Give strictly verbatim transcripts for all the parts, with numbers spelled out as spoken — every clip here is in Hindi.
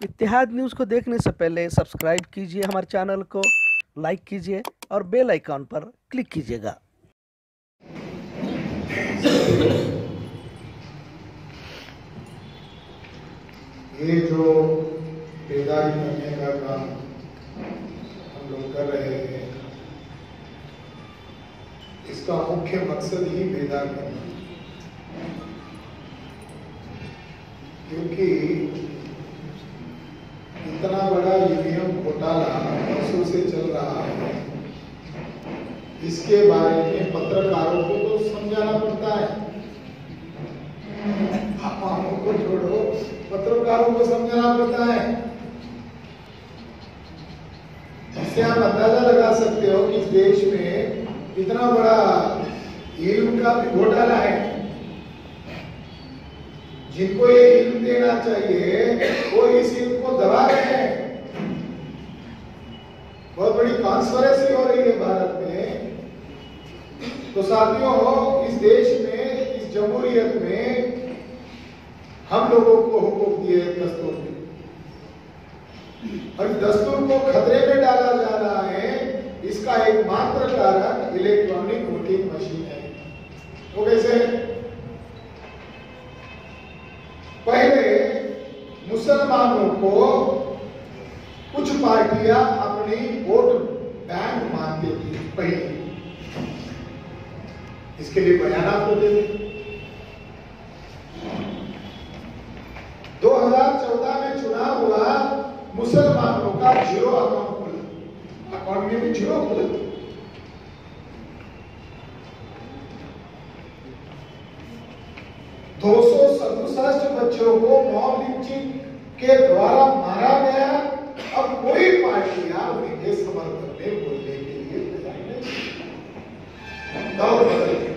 इत्तेहाद न्यूज़ को देखने से पहले सब्सक्राइब कीजिए हमारे चैनल को, लाइक कीजिए और बेल आइकॉन पर क्लिक कीजिएगा। ये जो बेदारी करने का काम हम लोग कर रहे हैं, इसका मुख्य मकसद ही बेदार करना, क्योंकि इतना बड़ा ईवीएम घोटाला वर्षों से चल रहा है। इसके बारे में पत्रकारों को तो समझाना पड़ता है, आमों को छोड़ो, पत्रकारों को समझाना पड़ता है। इससे आप अंदाजा लगा सकते हो कि इस देश में इतना बड़ा इल्म का भी घोटाला है। जिनको ये इल्म देना चाहिए वो इस इल्म को दबा रहे हैं। बहुत बड़ी कॉन्स्पिरेसी हो रही है भारत में। तो साथियों, इस देश में, इस जमहूरियत में हम लोगों को हुकूक दिए दस्तूर ने, और इस दस्तूर को खतरे में डाला जा रहा है। इसका एकमात्र कारण इलेक्ट्रॉनिक वोटिंग मशीन है। वो कैसे? पहले मुसलमानों को कुछ पार्टियां अपनी वोट बैंक मानती थी, पहले इसके लिए बयानात होते थे। दो हज़ार चौदह में चुनाव हुआ, मुसलमानों का जीरो अकाउंट खुला, अकाउंट में भी जीरो खुला। दो सौ सड़सठ बच्चों को मॉब लिंचिंग के द्वारा मारा गया। अब कोई पार्टियां उनके समर्थन में बोलने के लिए तैयार नहीं। दौर बदल गया।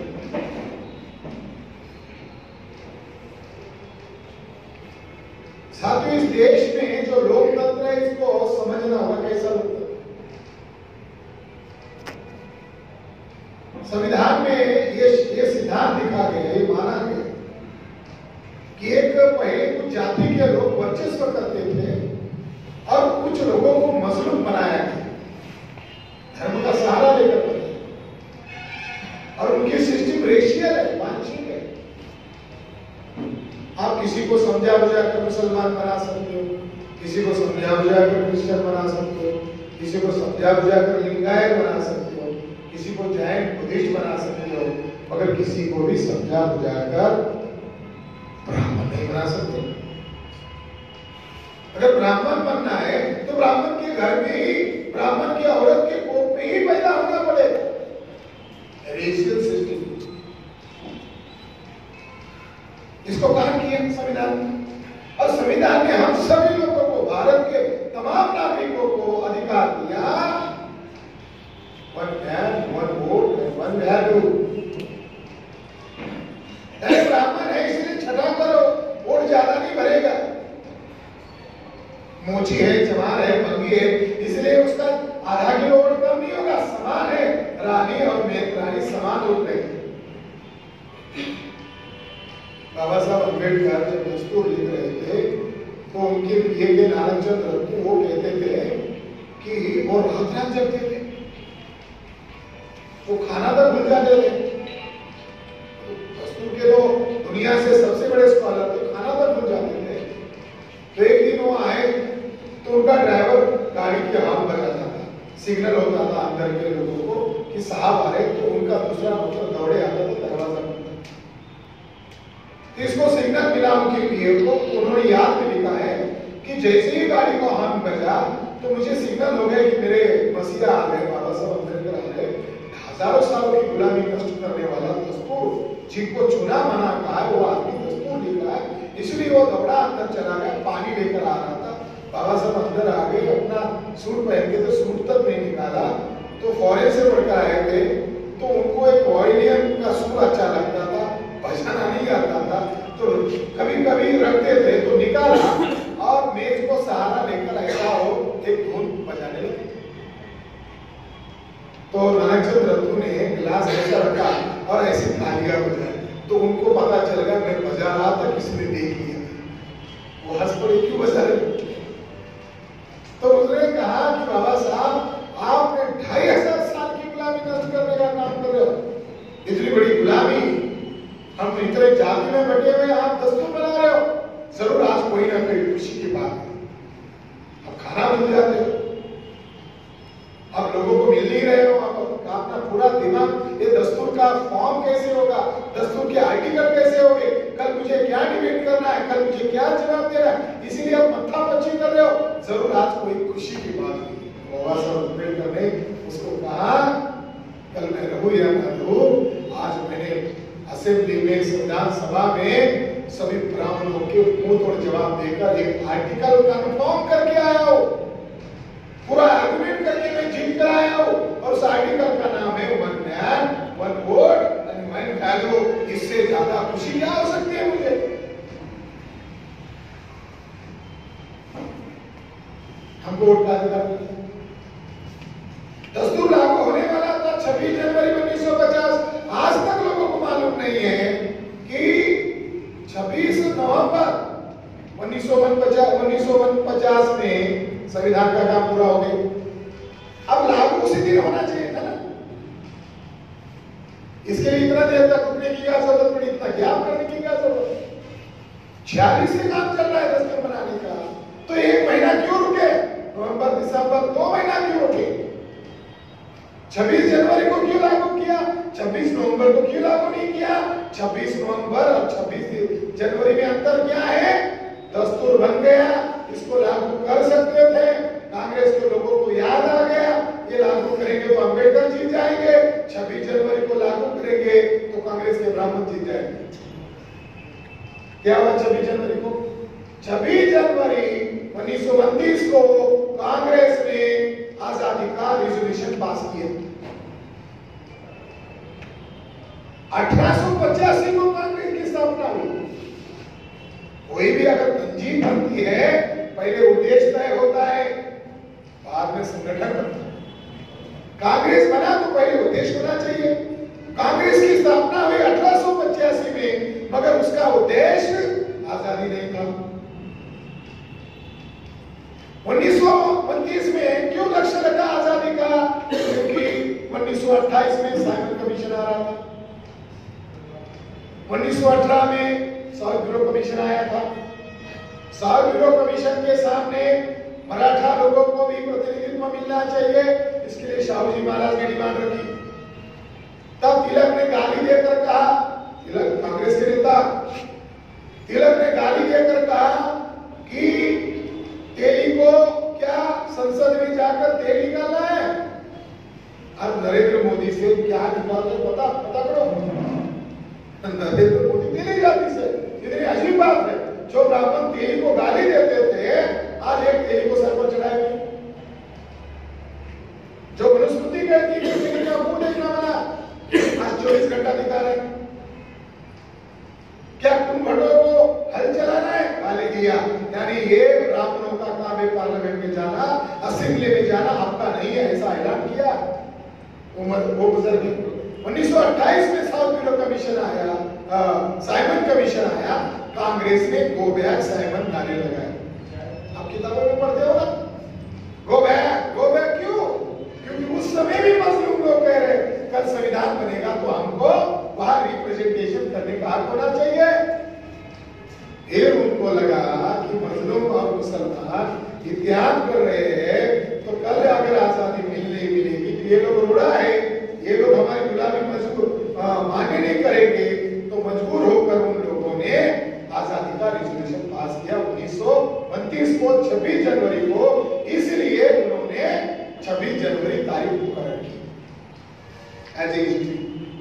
साथियों, इस देश में जो लोकतंत्र है, इसको समझना होगा कैसा लोकतंत्र। संविधान में ये ये सिद्धांत लिखा गया, ये माना गया कि एक पहले कुछ जाति के लोग वर्चस्व करते थे और कुछ लोगों को मजलूम बनाया गया, धर्म का सहारा लेकर बनाया, और उनकी सिस्टम रेशियल है, वांछित है। आप किसी को समझा बुझा कर मुसलमान बना सकते हो, किसी को समझा बुझा कर क्रिश्चियन बना सकते हो, किसी को समझा बुझा कर लिंगायत बना सकते हो, किसी को जैन बुद्धिस्ट बना सकते हो, मगर किसी को भी समझा बुझा कर ब्राह्मण नहीं बना सकते। अगर ब्राह्मण बनना है तो ब्राह्मण के घर में ही, ब्राह्मण की औरत के कोख में ही पैदा होना पड़ेगा। रेशियल सिस्टम इसको कहा किया संविधान में, और संविधान ने हम सभी लोगों को, भारत के तमाम नागरिकों को अधिकार दिया, one man one vote one value. ब्राह्मण है इसलिए छठा करो, वोट ज्यादा नहीं भरेगा। मोची है, चमार है, मंगी है, इसलिए उसका आधा किलो वोट कम नहीं होगा। समान है, रानी और मेहतरानी समान वोट रहेगी। बाबा साहब अम्बेडकर जब दस्तूर लिख रहे थे तो उनके पिए के नारायणचंद रत्तू वो कहते थे कि वो रात रात जगते थे, वो खाना तक भूल जाते थे। दस्तूर के तो दुनिया से सबसे बड़े स्कॉलर थे, खाना तक भूल जाते थे। तो एक दिन वो आए तो उनका ड्राइवर गाड़ी की हॉर्न बजाता था, सिग्नल होता था अंदर के लोगों को कि साहब आ रहे। तो उनका दूसरा नौकर दौड़े आता था, दरवाजा इसको सिग्नल मिला उनके पीए को। उन्होंने याद में लिखा है कि जैसे ही गाड़ी को हॉर्न बजा तो मुझे सिग्नल हो गया कि मेरे मसीहा आ गए, बाबा साहब अम्बेडकर आ गए। हजारों सालों की गुलामी नष्ट करने वाला दस्तूर, जिनको चुना मना कहा है, वो आदमी दस्तूर लिख रहा है। इसलिए वो दौड़ा अंदर चला गया, पानी लेकर आ रहा था। बाबा साहब अंदर आ गए, अपना सूट पहन के, तो सूट तक नहीं निकाला। तो फॉरेन से पढ़कर आए थे, तो उनको एक वॉयलियन का सुर अच्छा लगता था, बजाना नहीं आता था, तो कभी कभी रखते थे। तो निकाला और मेज को सहारा लेकर ऐसा हो एक धुन बजाने लगे। तो नारायणचंद रत्तू ने गिलास ऐसा रखा और ऐसी तालियां बजाई। तो उनको पता चल गया मैं बजा रहा था, किसी ने देख लिया। वो हंस पड़े, क्यों बजा रहे? तो उसने कहा कि बाबा साहब आपने ढाई हजार साल की गुलामी नष्ट करने का काम कर रहे हो, इतनी बड़ी गुलामी, हम तो इतने जाति में बैठे हुए आप दस्तूर बना रहे हो, जरूर आज कोई ना कोई खुशी की बात है, अब खाना मिल जाते हो, अब लोगों को मिल नहीं रहे हो, आप अपना पूरा दिमाग ये दस्तूर का फॉर्म कैसे होगा, दस्तूर के आर्टिकल कैसे होंगे, कल मुझे क्या डिबेट करना है, कल मुझे क्या जवाब देना है, इसीलिए आप मत्था पच्ची कर रहे हो, जरूर आज कोई खुशी की बात नहीं। बाबा साहब अम्बेडकर ने उसको कहा कल मैं रहूं या न रहूं, आज मैंने असेंबली में संविधान सभा में सभी ब्राह्मणों के मुंह तोड़ जवाब देकर एक आर्टिकल कन्फर्म करके आया हूं, पूरा आर्गुमेंट करके मैं जीत कर आया हूं, और उस आर्टिकल का नाम है one man one vote and one value. इससे ज्यादा खुशी क्या हो सकती है मुझे? हमको वोट का अधिकार, दस्तूर लागू होने वाला था छब्बीस जनवरी उन्नीस सौ पचास, आज तक लोगों को मालूम नहीं है कि छब्बीस नवंबर उन्नीस सौ पचास में संविधान का काम पूरा हो गया। अब लागू उसी दिन होना चाहिए था ना, इसके लिए इतना देर तक रुकने की क्या जरूरत पड़ी, इतना ज्ञान करने की क्या जरूरत? छियालीस से काम चल रहा है दस्तूर बनाने का, तो एक महीना क्यों रुके? नवंबर दिसंबर दो महीना क्यों रुके? छब्बीस जनवरी को क्यों लागू किया? छब्बीस नवंबर को क्यों लागू नहीं किया? छब्बीस नवंबर और छब्बीस जनवरी में अंतर क्या है? दस्तूर बन गया, इसको लागू कर सकते थे, कांग्रेस के लोगों को याद आ गया ये लागू करेंगे तो अम्बेडकर जीत जाएंगे, छब्बीस जनवरी को लागू करेंगे तो कांग्रेस के ब्राह्मण जीत जाएंगे। क्या हुआ छब्बीस जनवरी को? छब्बीस जनवरी उन्नीस सौ उनतीस को कांग्रेस ने आजादी का रिजोल्यूशन पास किया। अठारह सौ पचासी को कांग्रेस की स्थापना हुई। कोई भी अगर तंजीम बनती है पहले उद्देश्य तय होता है, बाद में संगठन बनता है। कांग्रेस बना तो पहले उद्देश्य होना चाहिए। कांग्रेस की स्थापना हुई अठारह सौ पचासी में, मगर उसका उद्देश्य आजादी नहीं था। उन्नीस सौ उनतीस में क्यों लक्ष्य रखा आजादी का? क्योंकि उन्नीस सौ अट्ठाईस में साइमन कमीशन आ रहा था, उन्नीस सौ अठारह में साउथ ब्यूरो कमीशन आया था। साउथ ब्यूरो कमीशन के सामने मराठा लोगों को भी प्रतिनिधित्व मिलना चाहिए, इसके लिए शाहू जी महाराज ने डिमांड रखी। तब तिलक ने गाली देकर कहा, तिलक कांग्रेस के नेता, तिलक ने गाली देकर कहा कि तेली को क्या संसद में जाकर तेल निकालना है। अब नरेंद्र मोदी से क्या निकालना पता पता करो, नरेंद्र मोदी तेली जाति से, इतनी अजीब बात है। जो ब्राह्मण तेली को गाली देते थे आज एक तेली को सर पर चढ़ाए हुए। जो मनुस्मृति कहती है तेली का मुंह देखना वाला आज चौबीस घंटा दिखा रहे। क्या कुंभटों को हल चलाना है? गाली दिया। यानी ये ब्राह्मणों का काम है पार्लियामेंट में जाना, असेंबली में जाना आपका नहीं है, ऐसा ऐलान किया। उम्र वो गुजर गई। उन्नीस सौ अट्ठाईस में साउथ ब्यूरो कमीशन आया, साइमन कमीशन आया, कांग्रेस ने गो बैक साइमन गाने लगाए। आप किताबों में पढ़ते हो ना, गो बैक गो बैक क्यों? क्योंकि उस समय भी मजलूम लोग कह रहे कल संविधान बनेगा तो हमको वहां रिप्रेजेंटेशन करने का हक होना चाहिए। फिर उनको लगा कि मजलूम और मुसलमान इत्तेहाद कर रहे हैं तो कल अगर आजादी मिलने मिलेगी तो ये लोग रुड़ा है, ये लोग हमारी गुलामी मजबूर मान्य नहीं करेंगे, तो मजबूर होकर उन लोगों ने आजादी का रिजोल्यूशन पास किया उन्नीस सौ उनतीस को छब्बीस जनवरी को। इसलिए उन्होंने छब्बीस जनवरी तारीख मुकर्रर की एज ए हिस्ट्री।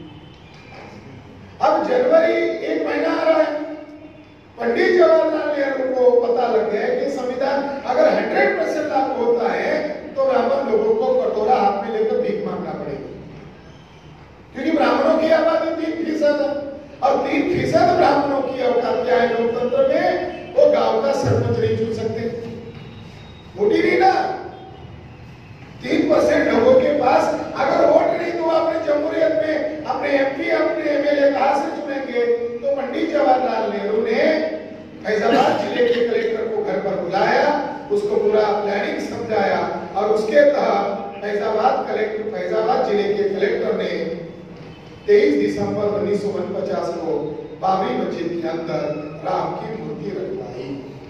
अब जनवरी एक महीना आ रहा है, पंडित जवाहरलाल नेहरू को पता लग गया कि संविधान अगर सौ परसेंट लागू होता है तो ब्राह्मण लोगों को कटोरा हाथ में लेकर भीख मांगना पड़ेगा, क्योंकि ब्राह्मणों की आबादी तीन फीसद है और तीन फीसद ब्राह्मणों की औकात क्या है लोकतंत्र में? वो गांव का सरपंच नहीं चुन सकते, वोट ही नहीं ना। तीन परसेंट लोगों के पास अगर वोट नहीं तो अपने जमहूरियत में उसको पूरा प्लानिंग समझाया और उसके तहत फैजाबाद कलेक्टर फैजाबाद जिले के कलेक्टर ने तेईस दिसंबर उन्नीस सौ उनचास को बाबरी मस्जिद के अंदर राम की मूर्ति रखवाई।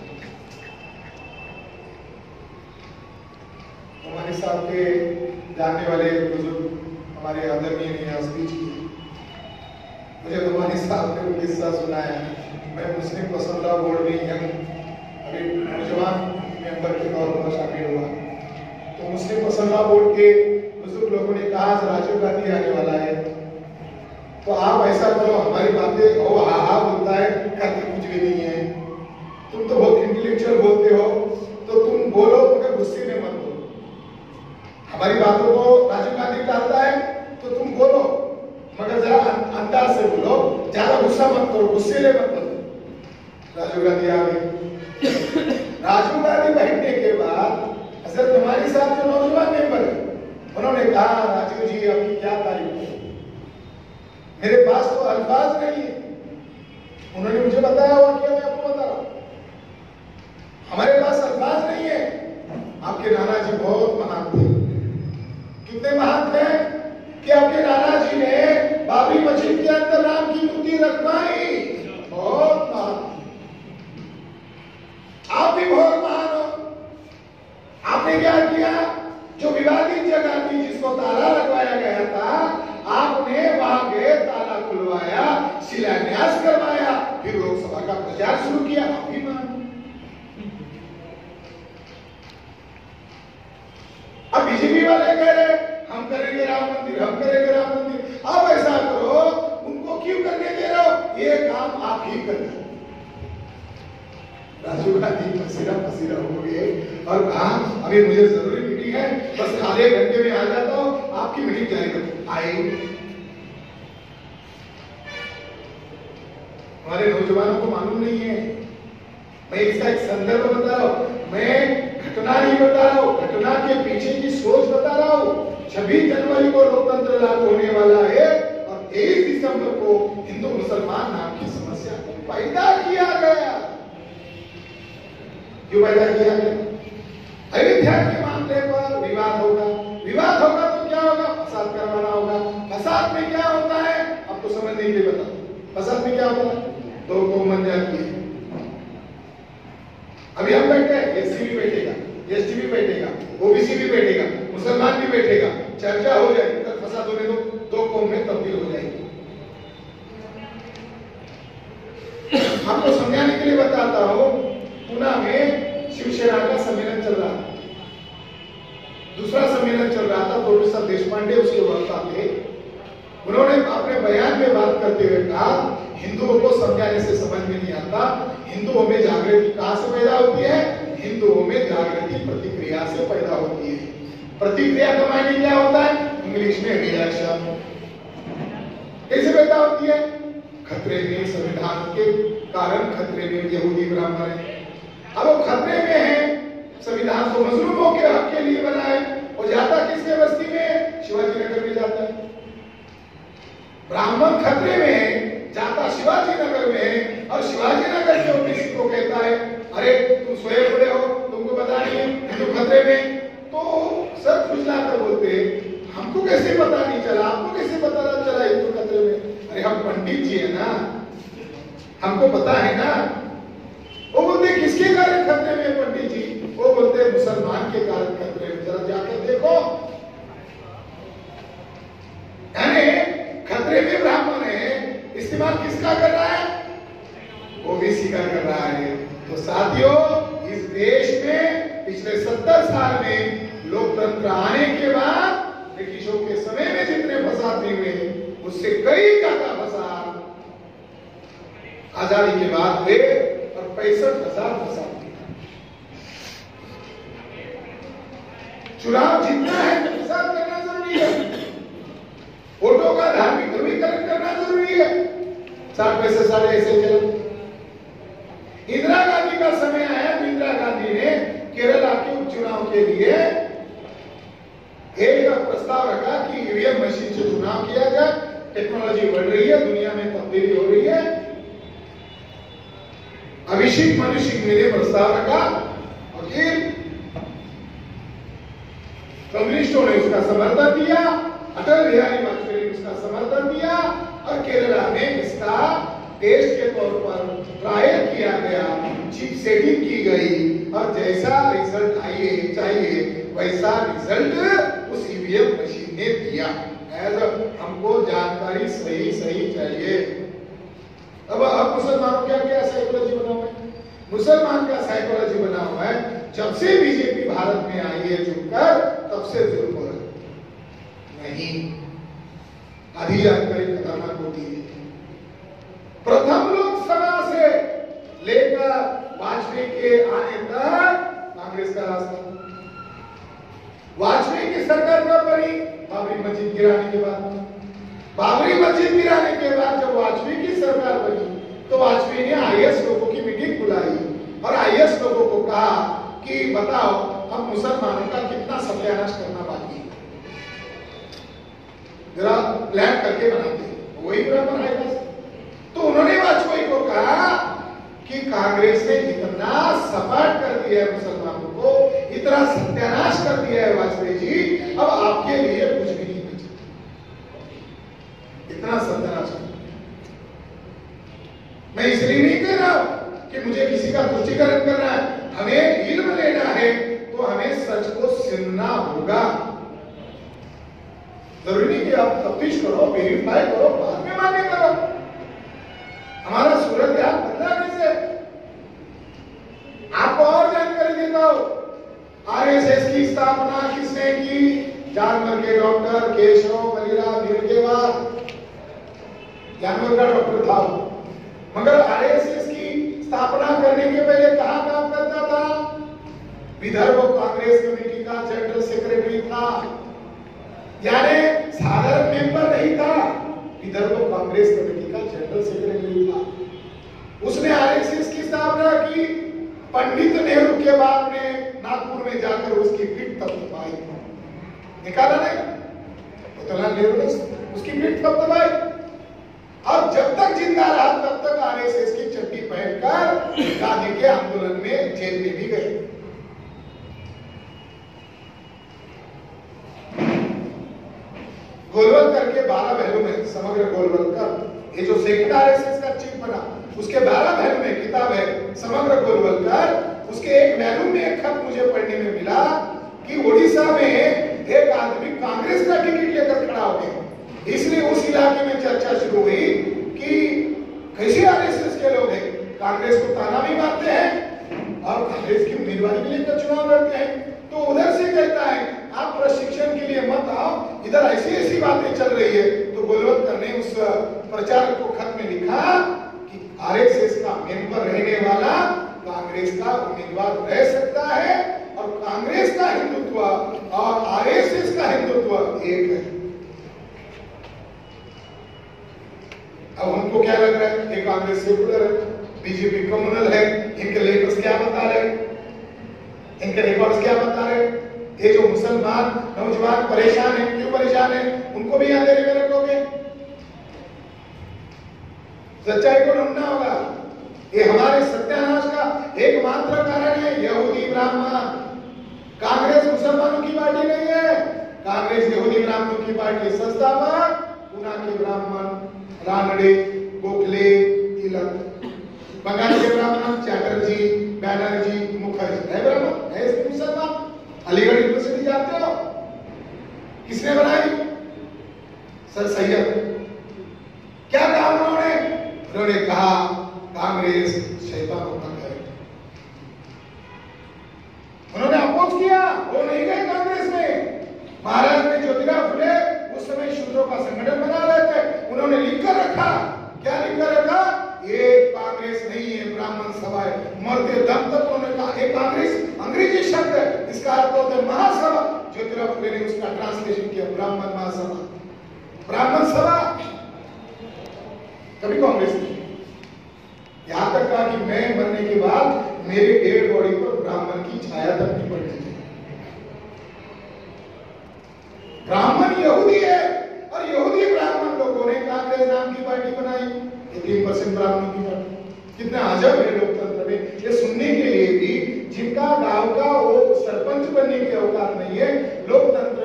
हमारे साथ के जानने वाले बुजुर्ग हमारे आदरणीय नियाज़ी जी, मुझे तुम्हारे साथ ने वो किस्सा सुनाया। मैं मुस्लिम पसंदा बोर्ड में यंग अभी नौजवान मेंबर के तौर पर शामिल हुआ, तो मुस्लिम पसंदा बोर्ड के बुजुर्ग लोगों ने कहा राजीव गांधी आने वाला है, तो आप ऐसा करो, हमारी बातें ओ हा हा बोलता है, करते कुछ भी नहीं है, तुम तो बहुत इंटेलेक्चुअल बोलते हो, तो तुम बोलो मगर गुस्से में मत बोलो। हमारी बातों को राजीव गांधी टालता है तो तुम बोलो मगर जरा अंदाज से बोलो, ज्यादा गुस्सा मत करो, गुस्से में मत बोलो। राजीव गांधी आ गए। राजीव गांधी बैठने के बाद हजरत तुम्हारी साहब जो नौजवान मेंबर है, उन्होंने कहा राजीव जी आपकी क्या तारीफ है, मेरे पास तो अल्फाज नहीं है। उन्होंने मुझे बताया हुआ कि मैं आपको बता रहा हूं, हमारे पास अल्फाज नहीं है। आपके नाना जी बहुत महान थे। कितने महान थे कि आपके नाना जी ने बाबरी मस्जिद के अंदर राम की मूर्ति रखवाई। बहुत महान। आप भी बहुत महान हो। आपने क्या किया, जो विवादित जगह थी जिसको ताला लगवाया गया था, आपने वहां गए, ताला खुलवाया, शिलान्यास करवाया, फिर लोकसभा का प्रचार शुरू किया। आप भी मान। अब बीजेपी वाले कह रहे हम करेंगे राम मंदिर, हम करेंगे राम मंदिर। अब ऐसा करो, उनको क्यों करने दे रहे हो, ये काम आप ही करना। राजीव गांधी पसीना पसीना हो गए और कहा अभी मुझे जरूरी मीटिंग है, बस आधे घंटे में आ जाता हूं, आपकी मीटिंग जारी करो। आए हमारे नौजवानों को मालूम नहीं है। मैं इसका एक संदर्भ बता रहा हूं, मैं घटना नहीं बता रहा हूं, घटना के पीछे की सोच बता रहा हूं। छब्बीस जनवरी को लोकतंत्र लागू होने वाला है और तेईस दिसंबर को हिंदू मुसलमान नाम की समस्या को पैदा किया गया। क्यों पैदा किया गया? अयोध्या के मामले पर विवाद होगा, विवाद होगा तो क्या होगा, फसाद करवाना होगा। फसाद में क्या होता है आपको समझ नहीं दे बता। फसाद में क्या होता है, दो कौम बन जाती है। अभी हम बैठे हैं, एससी भी बैठेगा, एसटी भी बैठेगा, ओबीसी भी बैठेगा, मुसलमान भी बैठेगा, चर्चा हो जाएगी, तब फसाद होने दो, दो कौम में तब्दील हो जाएगी। आपको समझाने के लिए बताता हूं, पुणे में शिवसेना का सम्मेलन चल रहा था, दूसरा सम्मेलन चल रहा था, प्रोफेसर देशपांडे उसके वक्ता थे। उन्होंने अपने बयान में बात करते हुए कहा हिंदुओं को समझाने से समझ में नहीं आता, हिंदुओं में जागृति कहां से पैदा होती है, हिंदुओं में जागृति प्रतिक्रिया से पैदा होती है। प्रतिक्रिया का मायने क्या होता है, इंग्लिश में रिएक्शन। कैसे पैदा होती है, खतरे में, संविधान के कारण खतरे में यहूदी ब्राह्मण है। अब वो खतरे में है, संविधान को मजलूमों के हक के लिए बनाए, और जाता किसके बस्ती में, शिवाजी नगर में जाता है। ब्राह्मण खतरे में है, जाता शिवाजी नगर में है, और शिवाजी नगर के ओबीसी को कहता है अरे तुम स्वयं बड़े हो, तुमको पता नहीं है हिंदू खतरे में। तो सर खुजला कर बोलते हमको कैसे पता नहीं चला, आपको कैसे पता चला हिंदू खतरे में। अरे हम पंडित जी है ना, हमको पता है ना। वो बोलते किसके कारण खतरे में पंडित जी, वो बोलते मुसलमान के कारण खतरे में, जरा जाकर देखो। यानी खतरे में ब्राह्मण है, इस्तेमाल किसका कर रहा है, ओबीसी का कर रहा है। तो साथियों, इस देश में पिछले सत्तर साल में लोकतंत्र आने के बाद ब्रिटिशों के समय में जितने फसाद नहीं हुए, उससे कई ज्यादा फसाद आजादी के बाद हुए, और पैंसठ हजार फसाद। चुनाव जीतना है तो फसाद करना जरूरी है, वोटों का धार्मिक ध्रुवीकरण करना जरूरी है। साठ पैसे साढ़े ऐसे चलो। इंदिरा गांधी का समय आया, इंदिरा गांधी ने केरला के उपचुनाव के लिए एक प्रस्ताव रखा कि ईवीएम मशीन से चुनाव किया जाए। टेक्नोलॉजी बढ़ रही है, दुनिया में तब्दीली हो रही है। अभिषेक मनु सिंह ने प्रस्ताव रखा और फिर कम्युनिस्टों ने उसका समर्थन दिया, अटल बिहारी वाजपेयी ने उसका समर्थन दिया और केरला में इसका टेस्ट के तौर पर ट्रायल किया गया, चिप सेटिंग की गई और जैसा रिजल्ट आइए चाहिए वैसा रिजल्ट उस ईवीएम मशीन ने दिया। हमको जानकारी सही सही चाहिए। अब अब मुसलमानों क्या क्या साइकोलॉजी बना हुआ है? मुसलमान का साइकोलॉजी बना हुआ है, जब से बीजेपी भारत में आई है जुड़कर तब से जुल्म हो रहा है। नहीं, आधी जानकारी खतरनाक होती है। प्रथम लोकसभा से लेकर वाजपेयी के आने तक कांग्रेस का रास्ता। वाजपेयी की सरकार कब बनी? बाबरी मस्जिद गिराने के बाद। बाबरी मस्जिद गिराने के बाद जब वाजपेयी की सरकार बनी तो वाजपेयी ने आईएएस लोगों की मीटिंग बुलाई और आईएएस लोगों को कहा कि बताओ अब मुसलमानों का कितना सत्यानाश करना बाकी है, जरा प्लान करके बनाते हैं। वही पूरा बनाएगा। तो उन्होंने वाजपेयी को कहा कि कांग्रेस ने इतना सपाट कर दिया है मुसलमानों को, इतना सत्यानाश कर दिया है वाजपेयी जी, अब आपके लिए कुछ भी नहीं बचा। इतना सत्यानाश। मैं इसलिए नहीं कह रहा कि मुझे किसी का तुष्टीकरण करना है, हमें इल्म लेना है तो हमें सच को सुनना होगा। जरूरी नहीं कि आप तफ्तीश करो, वेरीफाई करो, बाद में मान्य करो। हमारा सूरत हाल बदला कैसे? आपको और जानकारी देता हूं। आरएसएस की स्थापना किसने की? जानवर के डॉक्टर केशव बलिराम गिरगेवार, जानवर का डॉक्टर था। मगर आरएसएस की स्थापना करने के पहले कहां काम करता था? विदर्भ कांग्रेस कमेटी का जनरल सेक्रेटरी था, यानी साधारण मेंबर नहीं था, विदर्भ कांग्रेस कमेटी का जनरल सेक्रेटरी था। उसने आरएसएस की स्थापना की। पंडित नेहरू के बाद ने नागपुर में जाकर उसकी पीठ थपथपाई, निकाला नहीं? जवाहरलाल नेहरू ने उसकी पीठ थपथपाई और जब तक जिंदा रहा तब तक आरएसएस की चड्डी पहनकर गांधी के आंदोलन में जेल में भी गए। गोलवलकर के बारह पहलू में समग्र गोलवलकर, ये जो सेकंड आरएसएस का चीफ बना, उसके बारह पहलू में किताब है समग्र गोलवलकर। उसके एक पहलू में एक खत मुझे पढ़ने में मिला कि ओडिशा में एक आदमी कांग्रेस का टिकट लेकर खड़ा हो गया। इसलिए उस इलाके में चर्चा शुरू हुई कि कैसे आरएसएस के लोग हैं, कांग्रेस को ताना भी मारते हैं और कांग्रेस की उम्मीदवारी के लिए चुनाव लड़ते हैं। तो उधर से कहता है आप प्रशिक्षण के लिए मत आओ, इधर ऐसी ऐसी बातें चल रही है। तो गोलवलकर ने उस प्रचारक को खत में लिखा कि आरएसएस का मेंबर रहने वाला कांग्रेस का उम्मीदवार रह सकता है और कांग्रेस का हिंदुत्व और आरएसएस का हिंदुत्व एक है। अब हमको क्या लग रहा है? ये कांग्रेस सेकुलर है, बीजेपी कम्युनल है। इनके लेटर्स क्या बता रहे हैं? इनके रिकॉर्ड्स क्या बता रहे हैं? ये जो मुसलमान नौजवान परेशान है, क्यों परेशान है? उनको भी अंधेरे में रखोगे? सच्चाई को ढूंढना होगा। ये हमारे सत्यानाश का एकमात्र कारण है यहूदी ब्राह्मण। कांग्रेस मुसलमानों की पार्टी नहीं है, कांग्रेस यहूदी ब्राह्मणों की पार्टी। संस्थापक पूना के ब्राह्मण रानडे, गोखले, तिलक। बंगाल के ब्राह्मण चैटर्जी, बैनर्जी, मुखर्जी है ब्राह्मण, है इसके मुसलमान। अलीगढ़ यूनिवर्सिटी जानते हो किसने बनाई? सर सैयद। क्या कहा उन्होंने? उन्होंने कहा कांग्रेस शैतानों का घर। उन्होंने अपोज किया, वो नहीं गए कांग्रेस में। महाराष्ट्र में ज्योतिराव फुले उस समय शूद्रों का संगठन बना रहे थे। उन्होंने लिखकर रखा, क्या लिखकर रखा? ये कांग्रेस नहीं है, ब्राह्मण सभा है। मरते दम तक उन्होंने कहा ये कांग्रेस अंग्रेजी शब्द है, इसका अर्थ होता है महासभा। ज्योतिराव फुले ने उसका ट्रांसलेशन किया ब्राह्मण महासभा, ब्राह्मण सभा। कभी कांग्रेस नहीं। यहां तक कहा कि मैं मरने के बाद मेरे डेड बॉडी पर ब्राह्मण की छाया तक नहीं पड़नी चाहिए। ब्राह्मण यहूदी है और यहूदी ब्राह्मण लोगों ने कांग्रेस नाम की पार्टी बनाई। तीन परसेंट ब्राह्मणों की पार्टी। कितना अजब है लोकतंत्र में। ये सुनने के लिए भी जिनका गांव का वो सरपंच बनने की औकात नहीं है, लोकतंत्र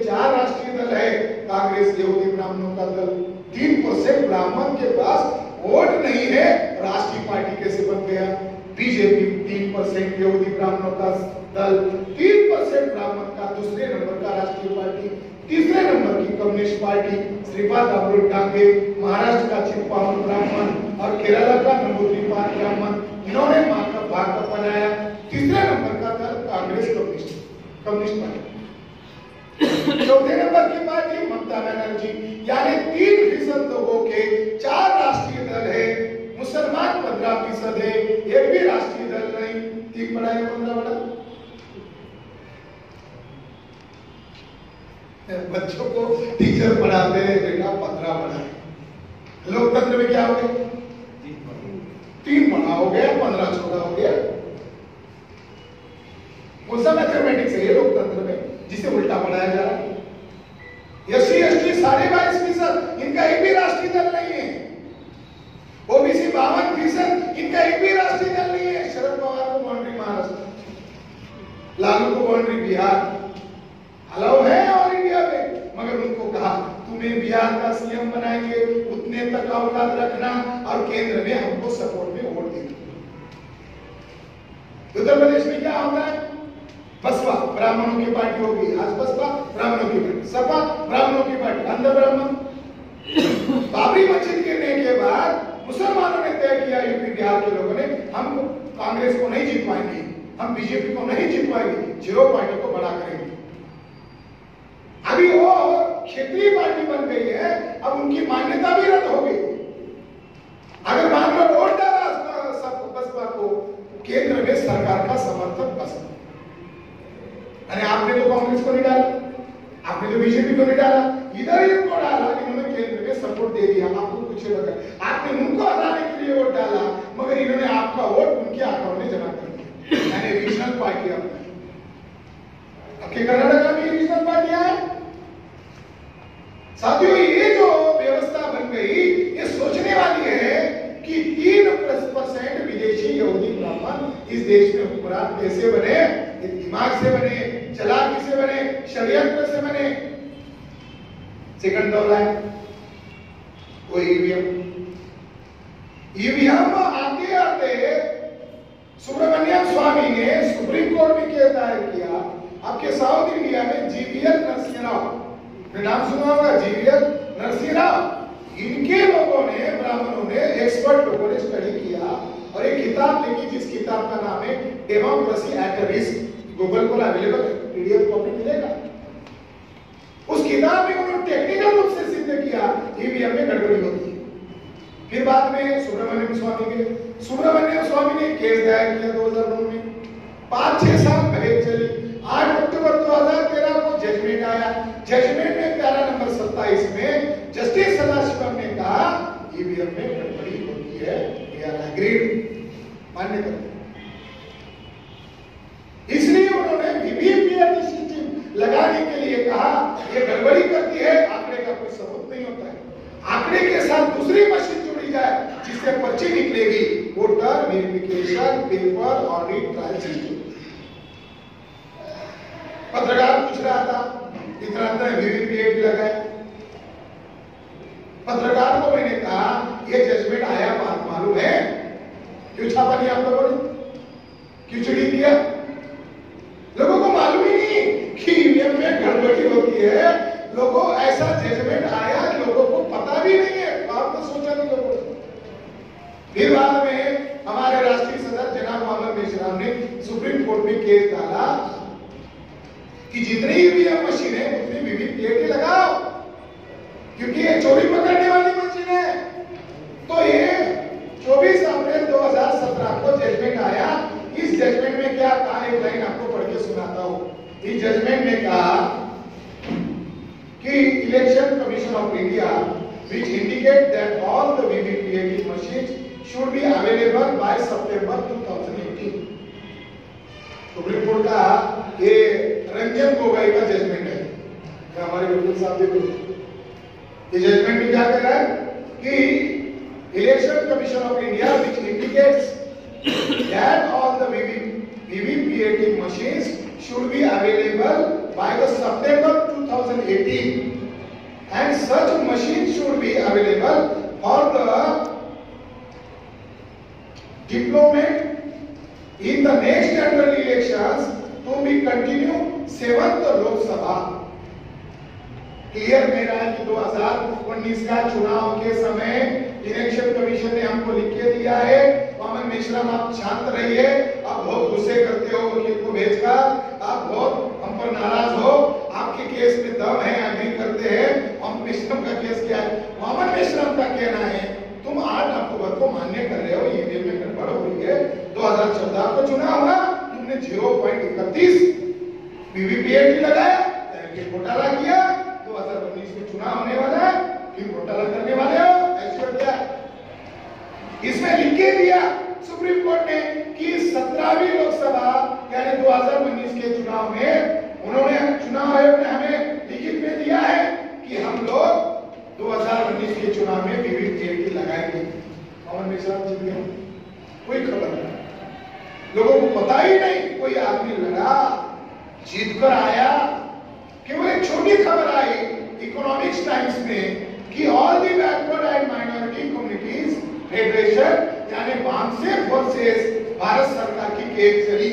चार राष्ट्रीय दल है, कांग्रेस, यहूदी ब्राह्मणों का दल, तीन परसेंट ब्राह्मण के पास वोट नहीं है, राष्ट्रीय पार्टी कैसे बन गया? बीजेपी तीन परसेंट यहूदी ब्राह्मणों का दल, तीन परसेंट ब्राह्मण का दूसरे नंबर का राष्ट्रीय पार्टी, तीसरे नंबर की कम्युनिस्ट पार्टी, श्रीपाद दामोदर टांगे, महाराष्ट्र का चित्पावन ब्राह्मण और केरला का नंबूद्रीपाद ब्राह्मण, इन्होंने मार्कअप भाकअप बनाया। तीसरे नंबर का दल कांग्रेस कम्युनिस्ट कम्युनिस्ट पार्टी। चौथे नंबर की पार्टी ममता बनर्जी, यानी तीन फीसद लोगों के चार राष्ट्रीय दल है, मुसलमान पंद्रह फीसद है, एक भी राष्ट्रीय दल नहीं। तीन बड़ा है, पंद्रह बड़ा। बच्चों को टीचर पढ़ाते हैं, बेटा पंद्रह बड़ा है। लोकतंत्र में क्या हो गया? तीन बड़ा हो गया, पंद्रह छोटा हो गया। कौन सा मैथमेटिक्स है ये लोकतंत्र में जिसे उल्टा पढ़ाया जा रहा है? एस सी एस टी साढ़े बाईस फीसद, इनका एक भी राष्ट्रीय दल नहीं है। ओबीसी बावन फीसद, इनका एक भी राष्ट्रीय दल नहीं है। शरद पवार को बाउंड्री महाराष्ट्र, लालू को बाउंड्री बिहार, अलाउ है और इंडिया में, मगर उनको कहा तुम्हें बिहार का सीएम बनाएंगे, उतने तक औकात रखना और केंद्र में हमको सपोर्ट में वोट देना। उत्तर प्रदेश में क्या होता है? बसपा ब्राह्मणों की पार्टी होगी, आज बसपा ब्राह्मणों की पार्टी, सपा ब्राह्मणों की पार्टी, अंध ब्राह्मण। बाबरी मस्जिद गिरने के बाद मुसलमानों ने तय किया, यूपी बिहार के लोगों ने, हम कांग्रेस को नहीं जितवाएंगे, हम बीजेपी को नहीं जितवाएंगे, जीरो पार्टी को बड़ा करेंगे। अभी वो क्षेत्रीय पार्टी बन गई है, अब उनकी मान्यता भी रद्द हो गई। अगर मान लो वोट डाला सब बसपा को, केंद्र में सरकार का समर्थक बसपा, अरे आपने तो कांग्रेस को नहीं डाला, आपने तो बीजेपी को नहीं डाला, इधर इनको डाला, इन्होंने केंद्र में सपोर्ट दे दिया। आपको पूछे बगैर आपने उनको हटाने के लिए वोट डाला, मगर इन्होंने आपका वोट उनके अकाउंट में जमा कर दिया, यानी रीजनल पार्टियां। आपके कर्नाटक में रीजनल पार्टियां हैं। साथियों, ये जो व्यवस्था बन गई, ये सोचने वाली है कि तीन परसेंट विदेशी यहूदी ब्राह्मण इस देश में हुक्मरान कैसे बने? ये दिमाग से बने, चालाकी से बने, षड्यंत्र से बने। सेकंड दौर है वो ईवीएम। ईवीएम आते आते सुब्रमण्यम स्वामी ने सुप्रीम कोर्ट में केस दायर किया। आपके साउथ इंडिया में जीवीएल नरसिंह राव, नाम सुना होगा, जीवीएल नरसिंह राव, इनके लोगों ने, ब्राह्मणों ने, एक्सपर्ट लोगों ने स्टडी किया और एक किताब लिखी जिस किताब का नाम है डेमोक्रेसी एट रिस्क। गूगल पर अवेलेबल है, पीडीएफ कॉपी मिलेगा। उस किताब में उन्होंने टेक्निकल रूप से सिद्ध किया ईवीएम में गड़बड़ी होती है। फिर बाद में सुब्रमण्यम स्वामी के सुब्रमण्यम स्वामी ने केस दायर किया दो हज़ार नौ में। पांच छह साल बहस चली। आठ अक्टूबर दो हज़ार तेरह को जजमेंट आया। जजमेंट में प्यारा नंबर सत्ताईस में जस्टिस सदाशिवम ने कहा ईवीएम में गड़बड़ी होती है, वी आर एग्रीड, मान्य करते। इसलिए उन्होंने वीवीपीएटी सिस्टम लगाने के लिए कहा, ये गड़बड़ी करती है, आंकड़े का कोई सबूत नहीं होता है, आंकड़े के साथ दूसरी मशीन जुड़ी जाए जिससे पर्ची निकलेगी, voter verification, paper audit trial system. पत्रकार पूछ रहा था, इतना वीवीपीएटी लगाए। पत्रकार को मैंने कहा, ये जजमेंट आया बात मालूम है? क्यों छापा नहीं आप लोगों ने? क्यों चुड़ी किया? लोगों को मालूम ही नहीं कि ईवीएम में गड़बड़ी होती है। लोगों ऐसा जजमेंट आया, लोगों को पता भी नहीं है, आप तो सोचा नहीं लोगों ने। फिर बाद में हमारे राष्ट्रीय सदस्य जनाब मोहम्मद मेश्राम ने सुप्रीम कोर्ट में केस डाला कि जितनी ईवीएम मशीन है उतनी वीवीपीएटी लगाओ, क्योंकि ये चोरी पकड़ने वाली मशीन है। तो ये चौबीस अप्रैल दो हज़ार सत्रह को जजमेंट आया। इस जजमेंट में क्या कहा, एक लाइन आपको पढ़ के सुनाता हूं। इस जजमेंट में कहा कि election commission of India which indicate that all the VVPAT machines should be available by September दो हज़ार अठारह। सुप्रीम कोर्ट का ये रंजन गोगोई का जजमेंट है, हमारे वकील साहब देखो। ये जजमेंट में क्या कह रहा है कि election commission of India which indicates that all the V V P A T machines should be available by the September two thousand eighteen, and such machines should be available for the deployment in the next general elections to be continued seventh Lok Sabha. Clear मेरा है कि दो हज़ार उन्नीस का चुनाव के समय इलेक्शन कमीशन ने हमको लिख के दिया है, वामन मिश्रा आप शांत रहिए, आप बहुत गुस्से करते हो वकील को भेजकर, आप बहुत हम पर नाराज हो, आपके केस में दम है, एग्री करते हैं, वामन मिश्रम का केस क्या है? वामन मिश्रम का कहना है तुम आठ अक्टूबर को मान्य कर रहे हो ईवीएम में गड़बड़ हो गई है, दो हज़ार चौदह को चुनाव हुआ, तुमने जीरो पॉइंट इकतीस वीवीपीएटी लगाया, घोटाला किया, दो हज़ार उन्नीस में चुनाव होने वाला है, फिर घोटाला करने वाले हो, ऐसे क्या? इसमें लिख के दिया सुप्रीम कोर्ट ने कि सत्रहवीं लोकसभा यानी दो हज़ार उन्नीस के चुनाव में उन्होंने चुनाव आयोग ने हमें लिखित में दिया है कि हम लोग दो हज़ार उन्नीस के चुनाव में वीवीपीएटी लगाएंगे। और मिश्रा जीत गए, कोई खबर नहीं, लोगों को पता ही नहीं, कोई आदमी लड़ा जीत कर आया। केवल एक छोटी खबर आई इकोनॉमिक्स टाइम्स में कि all the backward and minority communities federation यानी बामसे फोर्सेस भारत सरकार की केक चली।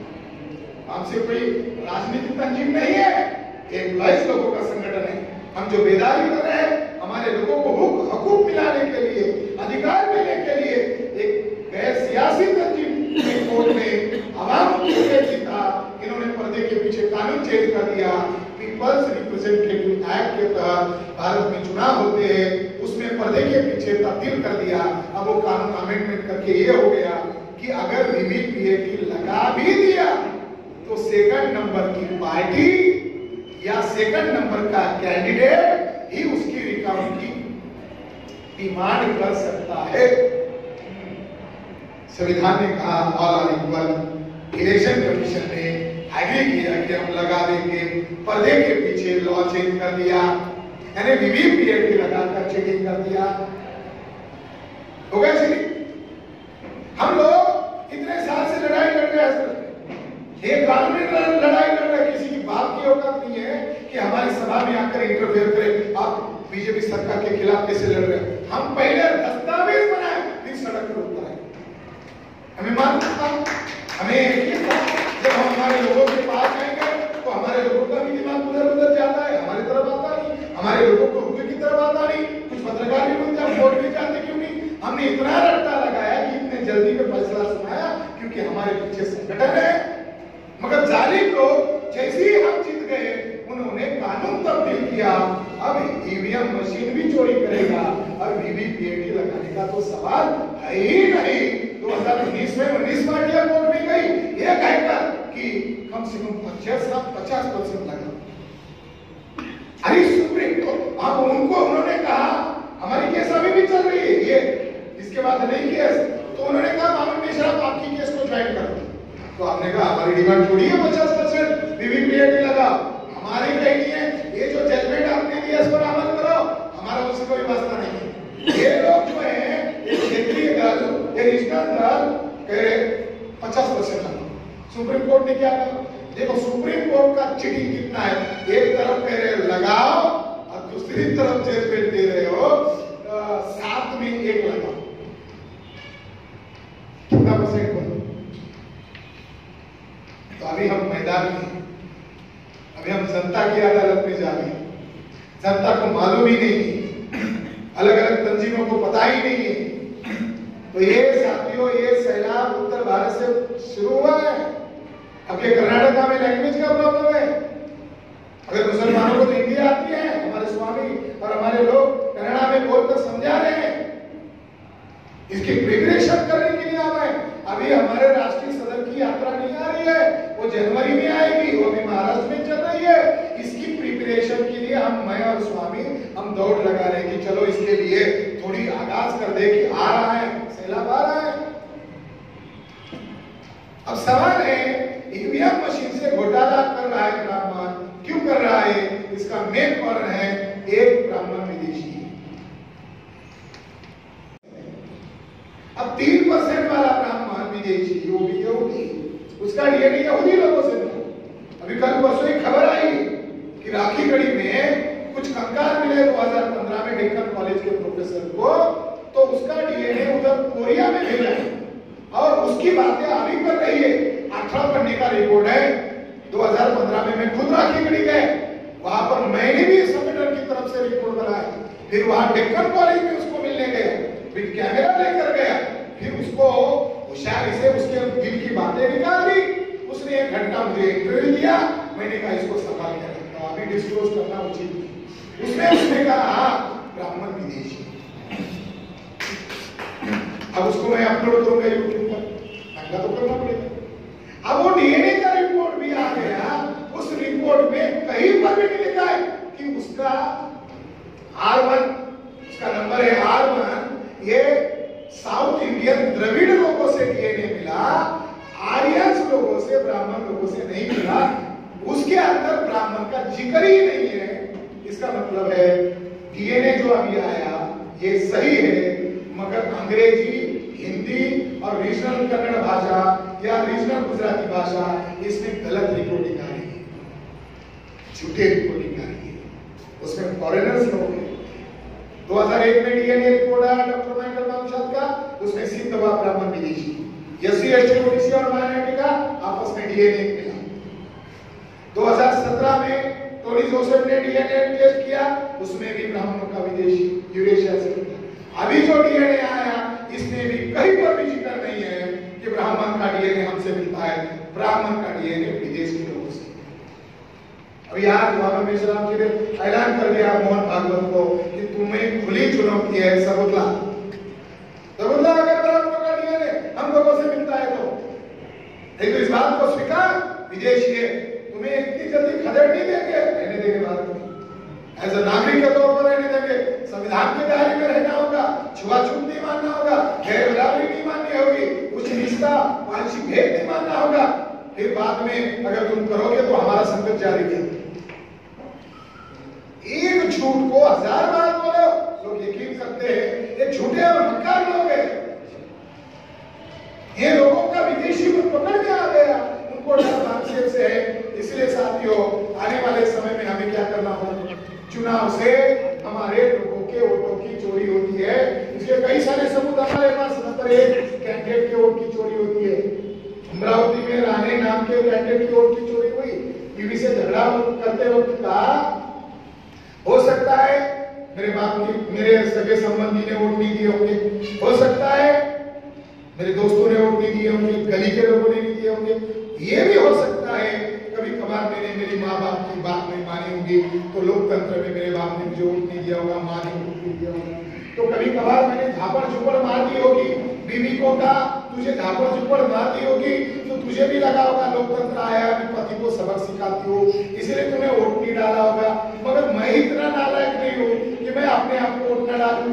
हमसे कोई राजनीतिक तंजीम नहीं है, एम्प्लॉइज लोगों का संगठन है। हम जो बेदारी कर रहे हैं, हमारे लोगों को हुक हकूक मिलाने के लिए, अधिकार मिलने के लिए, एक गैर सियासी तंजीम ने कोर्ट में आवाम को जीता। इन्होंने पर्दे के पीछे कानून चेंज कर दिया। पीपल्स रिप्रेजेंटेटिव एक्ट के तहत भारत में चुनाव होते हैं, उसमें पर्दे के पीछे तब्दील कर दिया। अब वो कानून अमेंडमेंट करके ये हो गया कि अगर वीवीपीएटी लगा भी दिया तो सेकंड नंबर की पार्टी या सेकंड नंबर का कैंडिडेट ही उसकी रिकवरी की डिमांड कर सकता है। संविधान ने कहा all are equal. Election commission ने एग्री किया कि हम लगा देंगे, पर्दे के पीछे लॉ चेंज कर दिया, यानी वीवीपीएटी लगाकर चेकिंग कर दिया। हो गया चलिए, हम लोग इतने साल से लड़ाई लड़ रहे हैं, एक कानूनी लड़ाई लड़ रहे हैं, किसी की बात की औकात नहीं है कि हमारी सभा में आकर इंटरफेयर करे। आप बीजेपी सरकार के खिलाफ कैसे लड़ रहे हैं? हम पहले दस्तावेज बनाए फिर सड़क पर उतरे। हमें मालूम था, हमें यकीन था जब हम हमारे लोगों के पास जाएंगे तो हमारे लोगों का भी दिमाग उधर उधर जाता है, हमारी तरफ आता नहीं, हमारे लोगों को हुक्म की तरफ आता नहीं। कुछ पत्रकार भी बोलते हैं वोट भी जाते क्यों नहीं? हमने इतना रट्टा लगाया कि इतने जल्दी में फैसला सुनाया क्योंकि हमारे पीछे संगठन है। मगर जालिम लोग जैसे ही हम जीत गए उन्होंने कानून तब्दील किया। अब ईवीएम मशीन भी चोरी करेगा और वीवीपीएटी लगाने का तो सवाल है ही नहीं। दो हज़ार उन्नीस में उन्नीस पार्टियां कोर्ट में गई ये कहकर कि कम से कम पचास पचास परसेंट लगा। अरे सुप्रीम कोर्ट, अब उनको उन्होंने कहा हमारी केस अभी भी चल रही है, ये इसके बाद नहीं केस, तो उन्होंने कहा वामन मिश्रा आपकी केस को ज्वाइन कर दो। तो आपने कहा हमारी डिमांड छोड़ी है पचास परसेंट वीवीपीएटी लगा, हमारे कहीं नहीं है, ये जो जजमेंट आपने दिया इस पर अमल करो, हमारा उससे कोई वास्ता नहीं। ये लोग जो है एक क्षेत्रीय दल, एक रीजनल दल कह रहे पचास परसेंट लगा। सुप्रीम कोर्ट ने क्या कहा? देखो सुप्रीम कोर्ट का चिटिंग कितना है, एक तरफ कह रहे लगाओ और दूसरी तरफ जजमेंट दे रहे हो सात में एक लगाओ। कितना परसेंट बोलो? तो अभी हम मैदान में, अभी हम जनता की अदालत में जा रहे हैं। जनता को मालूम ही नहीं, अलग अलग तंजीमों को पता ही नहीं है। तो ये साथियों, ये सैलाब उत्तर भारत से शुरू हुआ है। अब ये कर्नाटका में लैंग्वेज का प्रॉब्लम है। अगर मुसलमानों को तो हिंदी आती है, हमारे स्वामी और हमारे लोग कन्नड़ा में बोलकर समझा रहे हैं, इसकी प्रिपरेशन करने के लिए आए। अभी हमारे राष्ट्रीय सदन की यात्रा नहीं आ रही है, वो जनवरी में आएगी, वो भी महाराष्ट्र में चल रही है। इसकी प्रिपरेशन के लिए हम, मैं और स्वामी, हम दौड़ लगा रहे हैं कि चलो इसके लिए थोड़ी आगाज कर दे कि आ रहा है, सैलाब आ रहा है। अब सवाल है ईवीएम मशीन से घोटाला कर रहा है ब्राह्मण, क्यों कर रहा है? इसका मेन कारण है एक ब्राह्मण विदेशी। अब तीन परसेंट वाला ब्राह्मण विदेशी, वो भी योगी, उसका यहूदी लोगों से मिला। अभी कल परसों एक खबर आई कि राखी गढ़ी में कुछ कंकाल मिले दो हज़ार पंद्रह में डेक्कन कॉलेज के प्रोफेसर को, तो उसका डीएनए उधर कोरिया में भेजा है और उसकी बातें अभी कर रही है। अठारह पन्ने का रिपोर्ट है। दो हज़ार पंद्रह में मैं खुद राखी गढ़ी गए, वहां पर मैंने भी संगठन की तरफ से रिपोर्ट बनाया। फिर वहां डेक्कन कॉलेज में उसको मिलने गए, फिर कैमरा लेकर गया, फिर उसको होशियारी से उसके दिल की बातें निकाल दी। उसने एक घंटा मुझे इंटरव्यू दिया। मैंने कहा इसको सवाल क्या रखता हूं, अभी डिस्क्लोज करना उचित नहीं। उसने उसने कहा ब्राह्मण विदेशी। अब उसको मैं अपलोड करूंगा यूट्यूब पर, दंगा तो करना पड़ेगा। अब वो डीएनए का रिपोर्ट भी आ गया। उस रिपोर्ट में कहीं पर भी नहीं लिखा है कि उसका आर वन, उसका नंबर है आर वन, ये साउथ इंडियन द्रविड़ लोगों से डीएनए मिला, आर्यंस लोगों से, ब्राह्मण लोगों से नहीं मिला। उसके अंदर ब्राह्मण का जिक्र ही नहीं है। इसका मतलब है डीएनए जो अभी आया ये सही है, मगर अंग्रेजी, हिंदी और रीजनल कन्नड़ भाषा या रीजनल गुजराती भाषा, इसमें गलत रिपोर्टिंग आ रही है, झूठे रिपोर्टिंग आ रही है। उसमें फॉरेनर्स लोग हैं। दो हज़ार एक में डीएनए रिपोर्ट आया डॉक्टर माइकल माउशात का, उसमें सिंध व ब्राह्मण विदेशी, एससी एसटी ओबीसी और माइनॉरिटी का आपस में डीएनए मिला। दो हज़ार सत्रह में टोनी जोसेफ ने डीएनए टेस्ट किया, उसमें भी ब्राह्मणों का विदेशी यूरेशिया से मिला। अभी जो डीएनए आया इसमें भी कहीं पर भी जिक्र नहीं है कि ब्राह्मण का डीएनए हमसे मिलता है, ब्राह्मण का डीएनए विदेश के लोगों से। अब यहाँ जवाब में सलाम जी ने ऐलान कर दिया मोहन भागवत को कि तुम्हें खुली चुनौती है सबूतला। सबूतला अगर ब्राह्मणों का डीएनए हम लोगों से मिलता है तो एक तो इस बात को स्वीकार, विदेशी है, तुम्हें इतनी जल्दी खदेड़ नहीं देंगे, रहने देंगे भारत में, एज अ नागरिक के तौर पर रहने देंगे, संविधान के दायरे में रहना होगा, छुआछूत नहीं मानना होगा, गैर बराबरी नहीं माननी होगी, उच्च निष्ठा, वांछित भेद नहीं मानना होगा। फिर बाद में अगर तुम करोगे तो हमारा संकट जारी है। एक झूठ को हजार बार बोलो, लोग यकीन करते हैं। ये झूठे और मक्कार लोग हैं। ये लोगों का विदेशी में पकड़ में आ गया, उनको डर मानसिक से है। इसलिए साथियों, आने वाले समय में हमें क्या करना होगा? चुनाव से हमारे लोगों के वोटों की चोरी होती है। इसके कई सारे सबूत हमारे पास, नंबर एक कैंडिडेट के वोट की चोरी होती है। अमरावती में राणे नाम के कैंडिडेट की वोट की चोरी हुई। टीवी से झगड़ा करते वक्त कहा हो सकता है मेरे बाप की, मेरे सगे संबंधी ने वोट नहीं दिए होंगे, हो सकता है मेरे दोस्तों ने वोट नहीं दिए होंगे, गली के लोगों ने नहीं दिए होंगे, ये भी हो सकता है कभी कभार मैंने मेरी माँ बाप की बात नहीं मानी होगी, तो लोकतंत्र में मेरे बाप ने मुझे वोट नहीं दिया होगा, माँ ने वोट नहीं दिया होगा। तो कभी कभार मैंने झापड़ झुपड़ मार दी होगी, बीवी को कहा तुझे झापड़ झुपड़ मार दी होगी, तो तुझे भी लगा होगा लोकतंत्र आया, मैं पति को सबक सिखाती हूँ, इसलिए तुम्हें वोट नहीं डाला होगा। मगर मैं इतना नालायक नहीं हूँ कि मैं अपने आप को वोट न डालूं।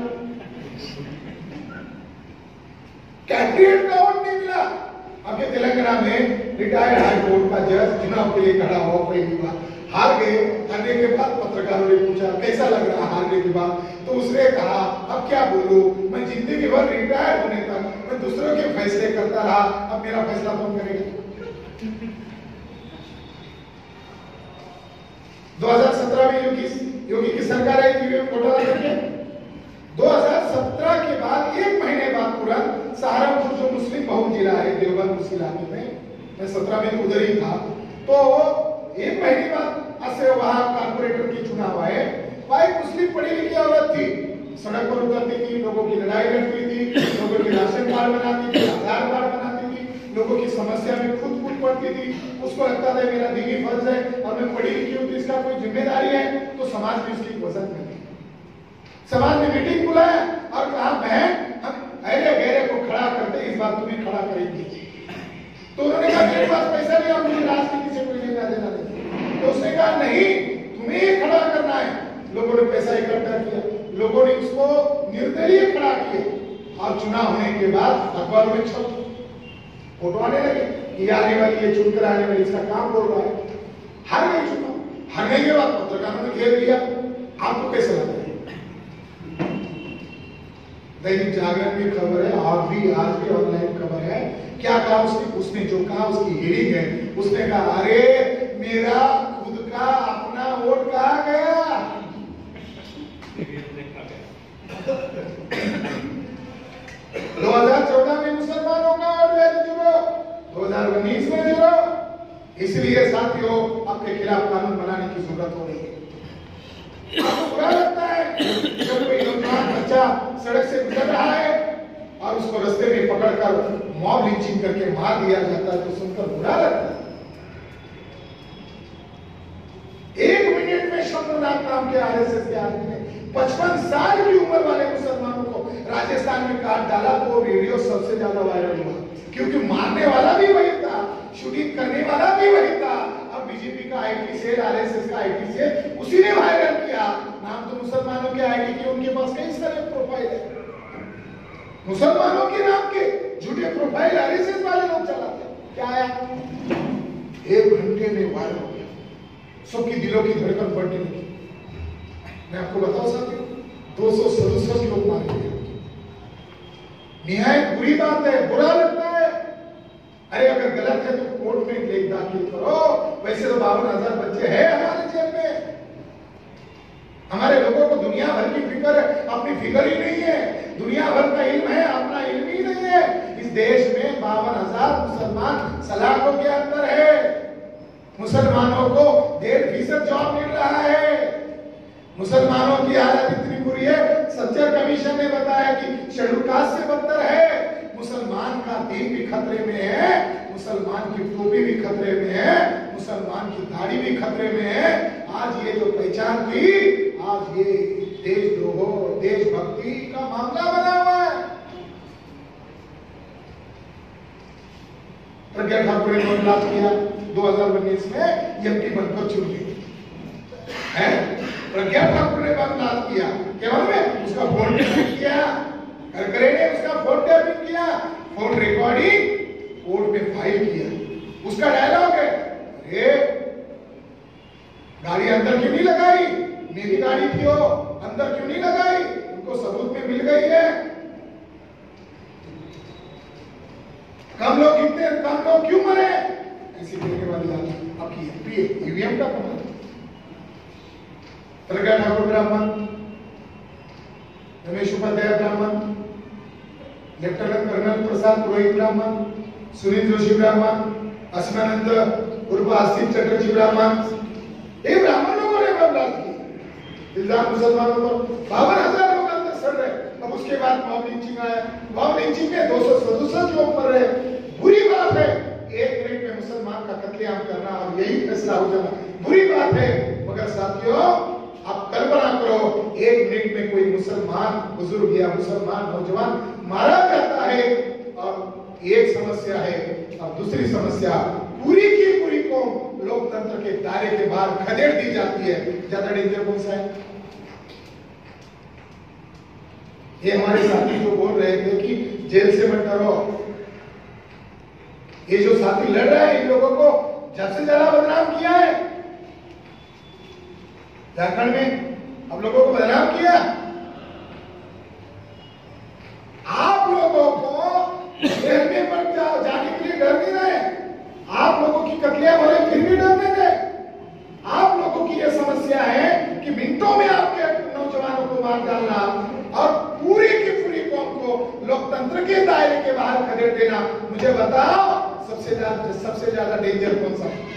कैंडिडेट का वोट नहीं मिला। अभी तेलंगाना में रिटायर्ड हाई कोर्ट का जज चुनाव के लिए खड़ा हुआ, पहली बार हार गए। हारने के बाद पत्रकारों ने पूछा कैसा लग रहा हारने के बाद, तो उसने कहा अब क्या बोलूं, मैं जिंदगी भर रिटायर होने तक मैं दूसरों के फैसले करता रहा, अब मेरा फैसला कौन करेगा? दो हज़ार सत्रह में योगी योगी की सरकार आई थी घोटाला करके। दो हज़ार सत्रह के बाद एक महीने बाद तुरंत सहारनपुर जो मुस्लिम बहुल जिला है देवबंद उस इलाके में, मैं सत्रह में उधर ही था, तो एक महीने बाद से वहां कारपोरेटर की चुनाव आए। भाई मुस्लिम पढ़ी लिखी औरत थी, सड़क पर उतरती थी, लोगों की लड़ाई लड़ती थी, लोगों की राशन कार्ड बनाती थी, आधार कार्ड बनाती थी, लोगों की समस्या में खुद खुद पड़ती थी। उसको लगता था मेरा दीनी फर्ज है और मैं पढ़ी लिखी हूँ तो इसका कोई जिम्मेदारी है, तो समाज में उसकी वजन नहीं। समाज में मीटिंग बुलाया और कहा बहन हम अरे गहरे को खड़ा करते, इस बार तुम्हें खड़ा करेंगे। तो उन्होंने कहा मेरे पास पैसा नहीं और मुझे राजनीति से कोई लेना देना नहीं। तो उसने कहा नहीं, तुम्हें ही खड़ा करना है। लोगों ने पैसा इकट्ठा किया, लोगों ने उसको निर्दलीय खड़ा किया और चुनाव होने के बाद अखबार में छप फोटो आने लगे कि आने वाली है, चुनकर आने वाली, इसका काम बोल रहा है। हार गई चुनाव। हारने के बाद पत्रकारों ने घेर लिया। आपको कैसे लग रहा है? दैनिक जागरण में खबर है और भी आज भी ऑनलाइन खबर है। क्या कहा उसने? उसने जो कहा उसकी हेडिंग है, उसने कहा अरे मेरा खुद का अपना वोट कहाँ गया? दो हजार चौदह में मुसलमानों का वोट गया जुड़ो, दो हजार उन्नीस में जुड़ो। इसलिए साथियों आपके खिलाफ कानून बनाने की जरूरत हो रही है। आपको बुरा लगता है जब कोई नौजवान बच्चा सड़क से गुजर रहा है और उसको रास्ते में पकड़कर मॉब लिंचिंग करके मार दिया जाता है तो सुनकर बुरा लगता है। एक मिनट में शंभुनाथ नाम के आरएसएस के आदमी ने पचपन साल की उम्र वाले मुसलमानों को राजस्थान में काट डाला तो वीडियो सबसे ज्यादा वायरल हुआ, क्योंकि मारने वाला भी वही था, शूटिंग करने वाला भी वही था। अब बीजेपी का आईटी सेल, आरएसएस का आईटी सेल उसी ने वायरल किया। नाम तो मुसलमानों के आईटी के, उनके पास कई सारे प्रोफाइल है। मुसलमानों के नाम के झूठे प्रोफाइल आरएसएस वाले लोग चलाते हैं। क्या आया? एक घंटे में वायरल हो गया, सबकी दिलों की धड़कन बढ़ने लगी। मैं आपको बताऊं साथियों, दो सौ सड़सठ लोग मारे गए। निहायत बुरी बात है, बुरा लगता है। अरे अगर गलत है तो कोर्ट में केस दाखिल करो। वैसे तो बावन हजार बच्चे हैं हमारे जेल में। हमारे लोगों को दुनिया भर की फिक्र है, अपनी फिक्र ही नहीं है। दुनिया भर का इल्म है, अपना इल्म ही नहीं है। इस देश में बावन हजार मुसलमान सलाखों के अंदर है। मुसलमानों को डेढ़ फीसद जॉब मिल रहा है। मुसलमानों की हालत इतनी बुरी है, सच्चर कमीशन ने बताया कि शेड्यूल कास्ट से बदतर है। मुसलमान का दीन भी खतरे में है, मुसलमान की टोपी भी खतरे में है, मुसलमान की दाढ़ी भी खतरे में है। आज ये जो पहचान थी, आज ये देशद्रोह, देशभक्ति का मामला बना हुआ है। प्रज्ञा ठाकुर ने बदलाव किया दो हजार उन्नीस में, एमपी बनकर चुन गई है। प्रज्ञा ठाकुर ने बदलाव किया, केवल में उसका फोन टैपिंग किया, करकरे ने उसका फोन टैपिंग किया, फोन रिकॉर्डिंग कोर्ट में फाइल किया। उसका डायलॉग है, अरे गाड़ी अंदर क्यों नहीं लगाई? मेरी गाड़ी थी वो, अंदर क्यों नहीं लगाई? उनको सबूत में मिल गई है। कम लोग कितने कम लोग क्यों मरे? ऐसी कहने वाली बात आपकी एमपी ईवीएम का कमाल। प्रज्ञा ठाकुर ब्राह्मण, रमेश उपाध्याय ब्राह्मण, लेफ्टिनेंट कर्नल प्रसाद पुरोहित ब्राह्मण, सुनील जोशी ब्राह्मण, असमानंद उर्फ आसिफ चटर्जी ब्राह्मण, ये ब्राह्मणों को ने बदलाव किया। इल्जाम मुसलमानों पर बावन हजार लोग अंदर सड़ रहे। अब उसके बाद मॉब लिंचिंग आया, मॉब लिंचिंग में दो सौ सड़सठ लोग मर रहे। बुरी बात है, एक मिनट में मुसलमान का कत्लेआम करना और यही फैसला हो जाना बुरी बात है। मगर साथियों आप कल्पना करो, एक मिनट में कोई मुसलमान बुजुर्ग या मुसलमान नौजवान मारा जाता है और एक समस्या है, और दूसरी समस्या पूरी की पूरी कौम लोकतंत्र के दायरे के बाहर खदेड़ दी जाती है। ज्यादा डेंजर कौन सा है? ये हमारे साथी जो बोल रहे थे कि जेल से मत डरो, ये जो साथी लड़ रहे हैं इन लोगों को जब से ज्यादा बदनाम किया है झारखंड में, अब लोगों को बदनाम किया। आप लोगों को जेल में मत जाओ, जाने के लिए डर नहीं रहे। आप लोगों की कत्लेआम हो रही, फिर भी डर नहीं रहे। आप लोगों की यह समस्या है कि मिनटों में आपके नौजवानों को मार डालना और पूरी की पूरी कौम को लोकतंत्र के दायरे के बाहर खदेड़ देना। मुझे बताओ सबसे ज्यादा सबसे ज्यादा डेंजर कौन सा है?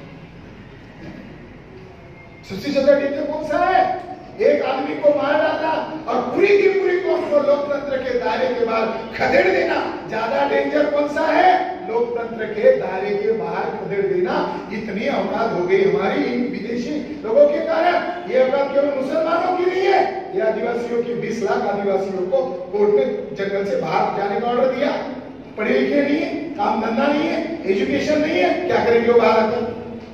सबसे ज्यादा डेंजर कौन सा है? एक आदमी को मार डालना और पूरी की पूरी कौम को लोकतंत्र के दायरे के बाहर खदेड़ देना। ज्यादा डेंजर कौन सा है? लोकतंत्र के दायरे के बाहर खदेड़ देना। इतनी औकात हो गई हमारी इन विदेशी लोगों के कारण। ये औकात केवल मुसलमानों की नहीं है, ये आदिवासियों की बीस लाख आदिवासियों को कोर्ट में जंगल से बाहर जाने का ऑर्डर दिया। पढ़े लिखे नहीं है, काम धंधा नहीं है, एजुकेशन नहीं है, क्या करेंगे वो बाहर आकर?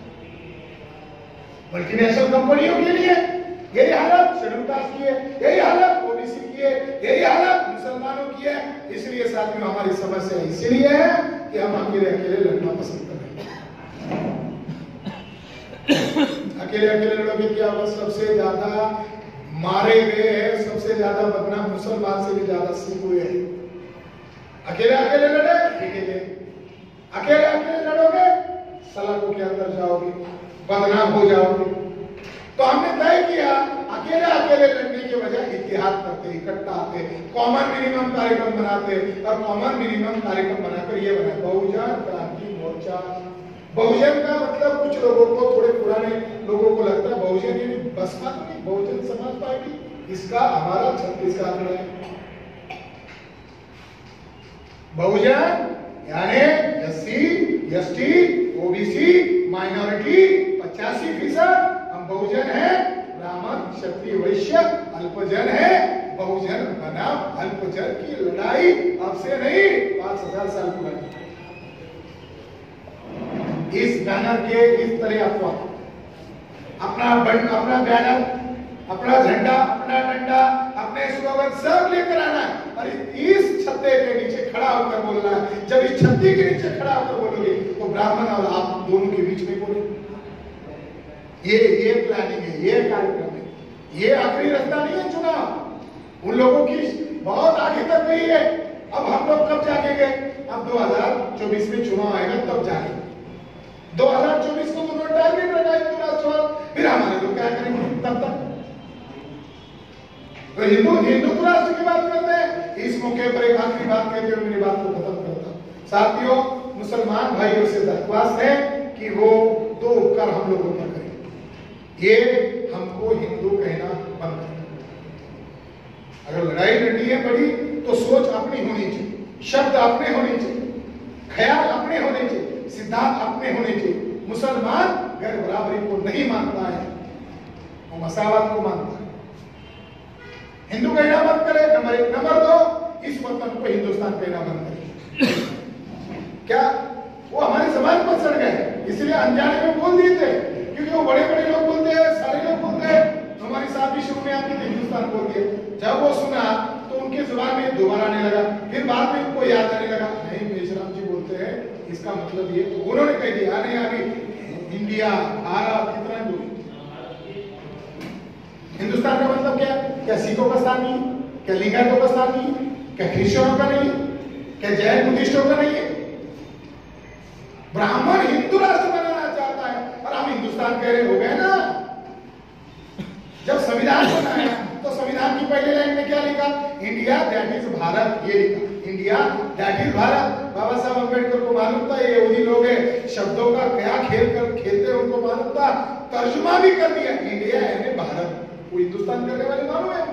मल्टीनेशनल कंपनियों के लिए यही हालत शेड्यूल कास्ट की है, यही हालत ओबीसी की है, यही हालत मुसलमानों की है। इसलिए साथियों हमारी समस्या इसीलिए है कि हम अकेले अकेले लड़ना पसंद करते हैं। अकेले अकेले लड़ोगे क्या होगा? सबसे ज्यादा मारे गए हैं सबसे ज्यादा बदनाम मुसलमान से भी ज्यादा सिख हुए हैं। अकेले अकेले लड़े, अकेले अकेले अकेले लड़ोगे, सलाखों के अंदर जाओगे, बदनाम हो जाओगे। तो हमने तय किया अकेले अकेले लड़ने के बजाय इतिहाद करते, इकट्ठा आते, कॉमन मिनिमम कार्यक्रम बनाते, और कॉमन मिनिमम कार्यक्रम बनाकर ये बना बहुजन क्रांति मोर्चा। बहुजन का मतलब कुछ लोगों को, थोड़े पुराने लोगों को लगता है बहुजन यानी बसपा नहीं, बहुजन समाज पार्टी। इसका हमारा छत्तीस का आंकड़ा है। बहुजन यानी एससी, एसटी, ओबीसी, माइनॉरिटी पचासी फीसद हम बहुजन है। ब्राह्मण, क्षत्रिय, वैश्य अल्पजन है। बहुजन बनाम अल्पजन की लड़ाई अब से नहीं, पांच हजार साल पुरानी। इस बैनर के इस तरह अफवाह, अपना बन, अपना बैनर, अपना झंडा, अपना डंडा, अपने स्लोगन सब लेकर आना है और इस छत्ते के नीचे खड़ा होकर बोलना है। जब इस छत्ते के नीचे खड़ा होकर बोलोगे तो ब्राह्मण और आप दोनों के बीच में बोले। ये ये प्लानिंग है, ये कार्यक्रम है, ये आखिरी रास्ता नहीं है चुनाव। उन लोगों की बहुत आगे तक गई है। अब हम लोग कब जाके गए? अब दो हजार चौबीस में चुनाव आएगा तब जाएंगे। दो हजार चौबीस को तो टारगेट रखा हिंदू राष्ट्रवाद, फिर हमारे लोग क्या करेंगे तब तक? तो हिंदू हिंदू राष्ट्र की बात करते हैं। इस मौके पर एक आखिरी बात कहते हुए मेरी बात को खत्म करता हूं। साथियों, मुसलमान भाइयों से दरख्वास्त है कि वो दो उपकार हम लोगों पर करें। ये हमको हिंदू कहना बंद करें। अगर लड़ाई लड़नी है बड़ी तो सोच अपनी होनी चाहिए, शब्द अपने होने चाहिए, ख्याल अपने होने चाहिए, सिद्धांत अपने होने चाहिए। मुसलमान गैर बराबरी को नहीं मानता है, वो मसावत को मानता है। हिंदू कहना बंद करे, नंबर एक। नंबर दो, इस वतन को हिंदुस्तान कहना बंद करे। क्या वो हमारे समाज पर चढ़ गए, इसलिए अनजाने में बोल दिए थे, क्योंकि वो बड़े बड़े लोग बोलते हैं, सारे लोग बोलते हैं। हमारी साथ भी शुरू में आके हिंदुस्तान बोल दिए। जब वो सुना तो उनके जुबान में दोबारा आने लगा, फिर बाद में उनको याद आने लगा, नहीं मेशराम जी बोलते हैं, इसका मतलब ये। तो उन्होंने कह दिया, नहीं अभी इंडिया, भारत, कितना दूर। हिंदुस्तान का मतलब क्या? क्या सिखों का स्थान नहीं, क्या लिंगायतों का स्थान नहीं, क्या क्रिश्चियनों का नहीं, क्या जैन बुद्धिस्टों का नहीं है? ब्राह्मण हिंदू राष्ट्र बनाना चाहता है और हम हिंदुस्तान कह रहे हो गए ना। जब संविधान बनाया तो संविधान की पहली लाइन में क्या लिखा? इंडिया दैट इज भारत, ये लिखा, India that is Bharat. Baba Saheb Ambedkar को मालूम था ये यहूदी लोग है, शब्दों का क्या खेल कर खेलते हैं उनको मालूम था, तर्जुमा भी कर दिया, इंडिया यानी भारत। वो हिंदुस्तान करने वाले मालूम है।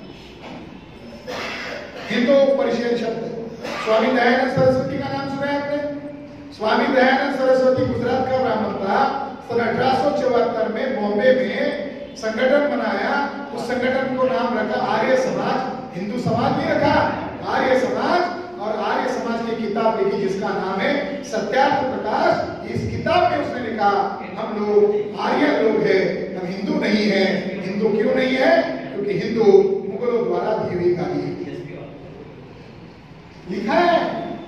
हिंदू परिचय शब्द, स्वामी दयानंद सरस्वती का नाम सुना है आपने? स्वामी दयानंद सरस्वती गुजरात का ब्राह्मण था। सन अठारह सौ चौहत्तर में बॉम्बे में संगठन बनाया, उस संगठन को नाम रखा आर्य समाज। हिंदू समाज नहीं रखा, आर्य समाज। और आर्य समाज की किताब लिखी जिसका नाम है सत्यार्थ प्रकाश। इस किताब में उसने लिखा हम लोग आर्य लोग हैं, हम हिंदू नहीं है। हिंदू क्यों नहीं है? क्योंकि हिंदू मुगलों द्वारा दी हुई गाली है, लिखा है।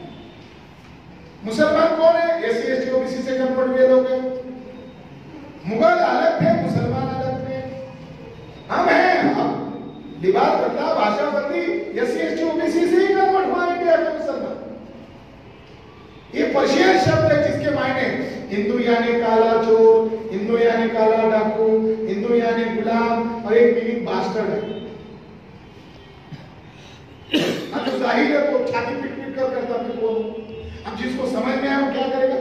मुसलमान कौन है? एससी एसटी ओबीसी से कन्वर्ट हुए लोग हैं। मुगल अलग थे, मुसलमान अलग थे, हम हैं। हम विवाद करता भाषा बंदी एससी एसटी ओबीसी से ही कन्वर्ट हुआ इंडिया के मुसलमान। ये पर्शियन शब्द है जिसके मायने हिंदू यानी काला चोर, हिंदू यानी काला डाकू, हिंदू यानी गुलाम, और एक मीनिंग बास्टर्ड है। अब तो जाहिर है वो छाती पीट पीट कर करता फिर वो। अब जिसको समझ में आया वो क्या करेगा?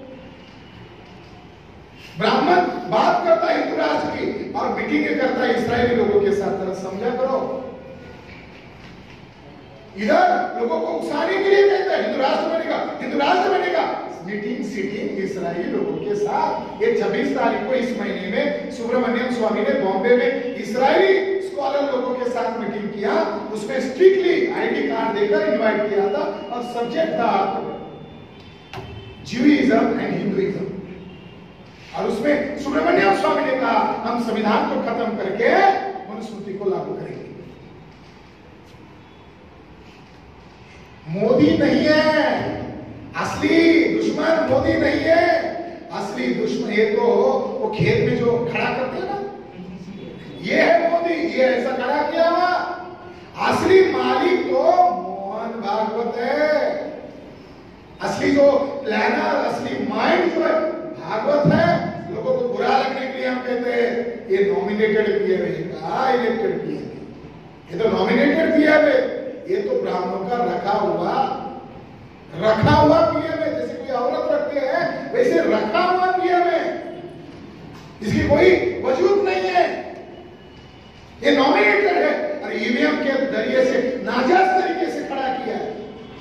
ब्राह्मण बात करता है हिंदू राष्ट्र की और मीटिंग करता है इस्राएली लोगों के साथ। तरह समझा करो, इधर लोगों को उकसाने के लिए कहता है हिंदू राष्ट्र बनेगा, हिंदू राष्ट्र बनेगा। मीटिंग सीटिंग इस्राएली लोगों के साथ। ये छब्बीस तारीख को इस महीने में सुब्रमण्यम स्वामी ने बॉम्बे में इस्राएली स्कॉलर लोगों के साथ मीटिंग किया। उसमें स्ट्रिक्टली आईडी कार्ड देकर इनवाइट किया था और सब्जेक्ट था ज्यूइज्म एंड हिंदुइज्म। और उसमें सुब्रमण्यम स्वामी ने कहा हम संविधान को खत्म करके मनुस्मृति को लागू करेंगे। मोदी नहीं है असली दुश्मन, मोदी नहीं है असली दुश्मन। ये तो वो खेत में जो खड़ा करते हैं ना, ये है मोदी, ये ऐसा खड़ा किया हुआ। असली मालिक तो मोहन भागवत है। असली जो प्लानर, असली माइंड जो है भागवत है। लोगों को बुरा लगने के लिए हम कहते हैं ये नॉमिनेटेड पीएम है, कहा इलेक्टेड पीएम है, ये तो नॉमिनेटेड पीएम है, ये तो ब्राह्मणों का रखा हुआ रखा हुआ पीएम है। जैसे कोई औरत रखते हैं वैसे रखा हुआ पीएम है, इसकी कोई वजूद नहीं है, ये नॉमिनेटेड है और ईवीएम के जरिए से नाजायज तरीके से खड़ा किया है।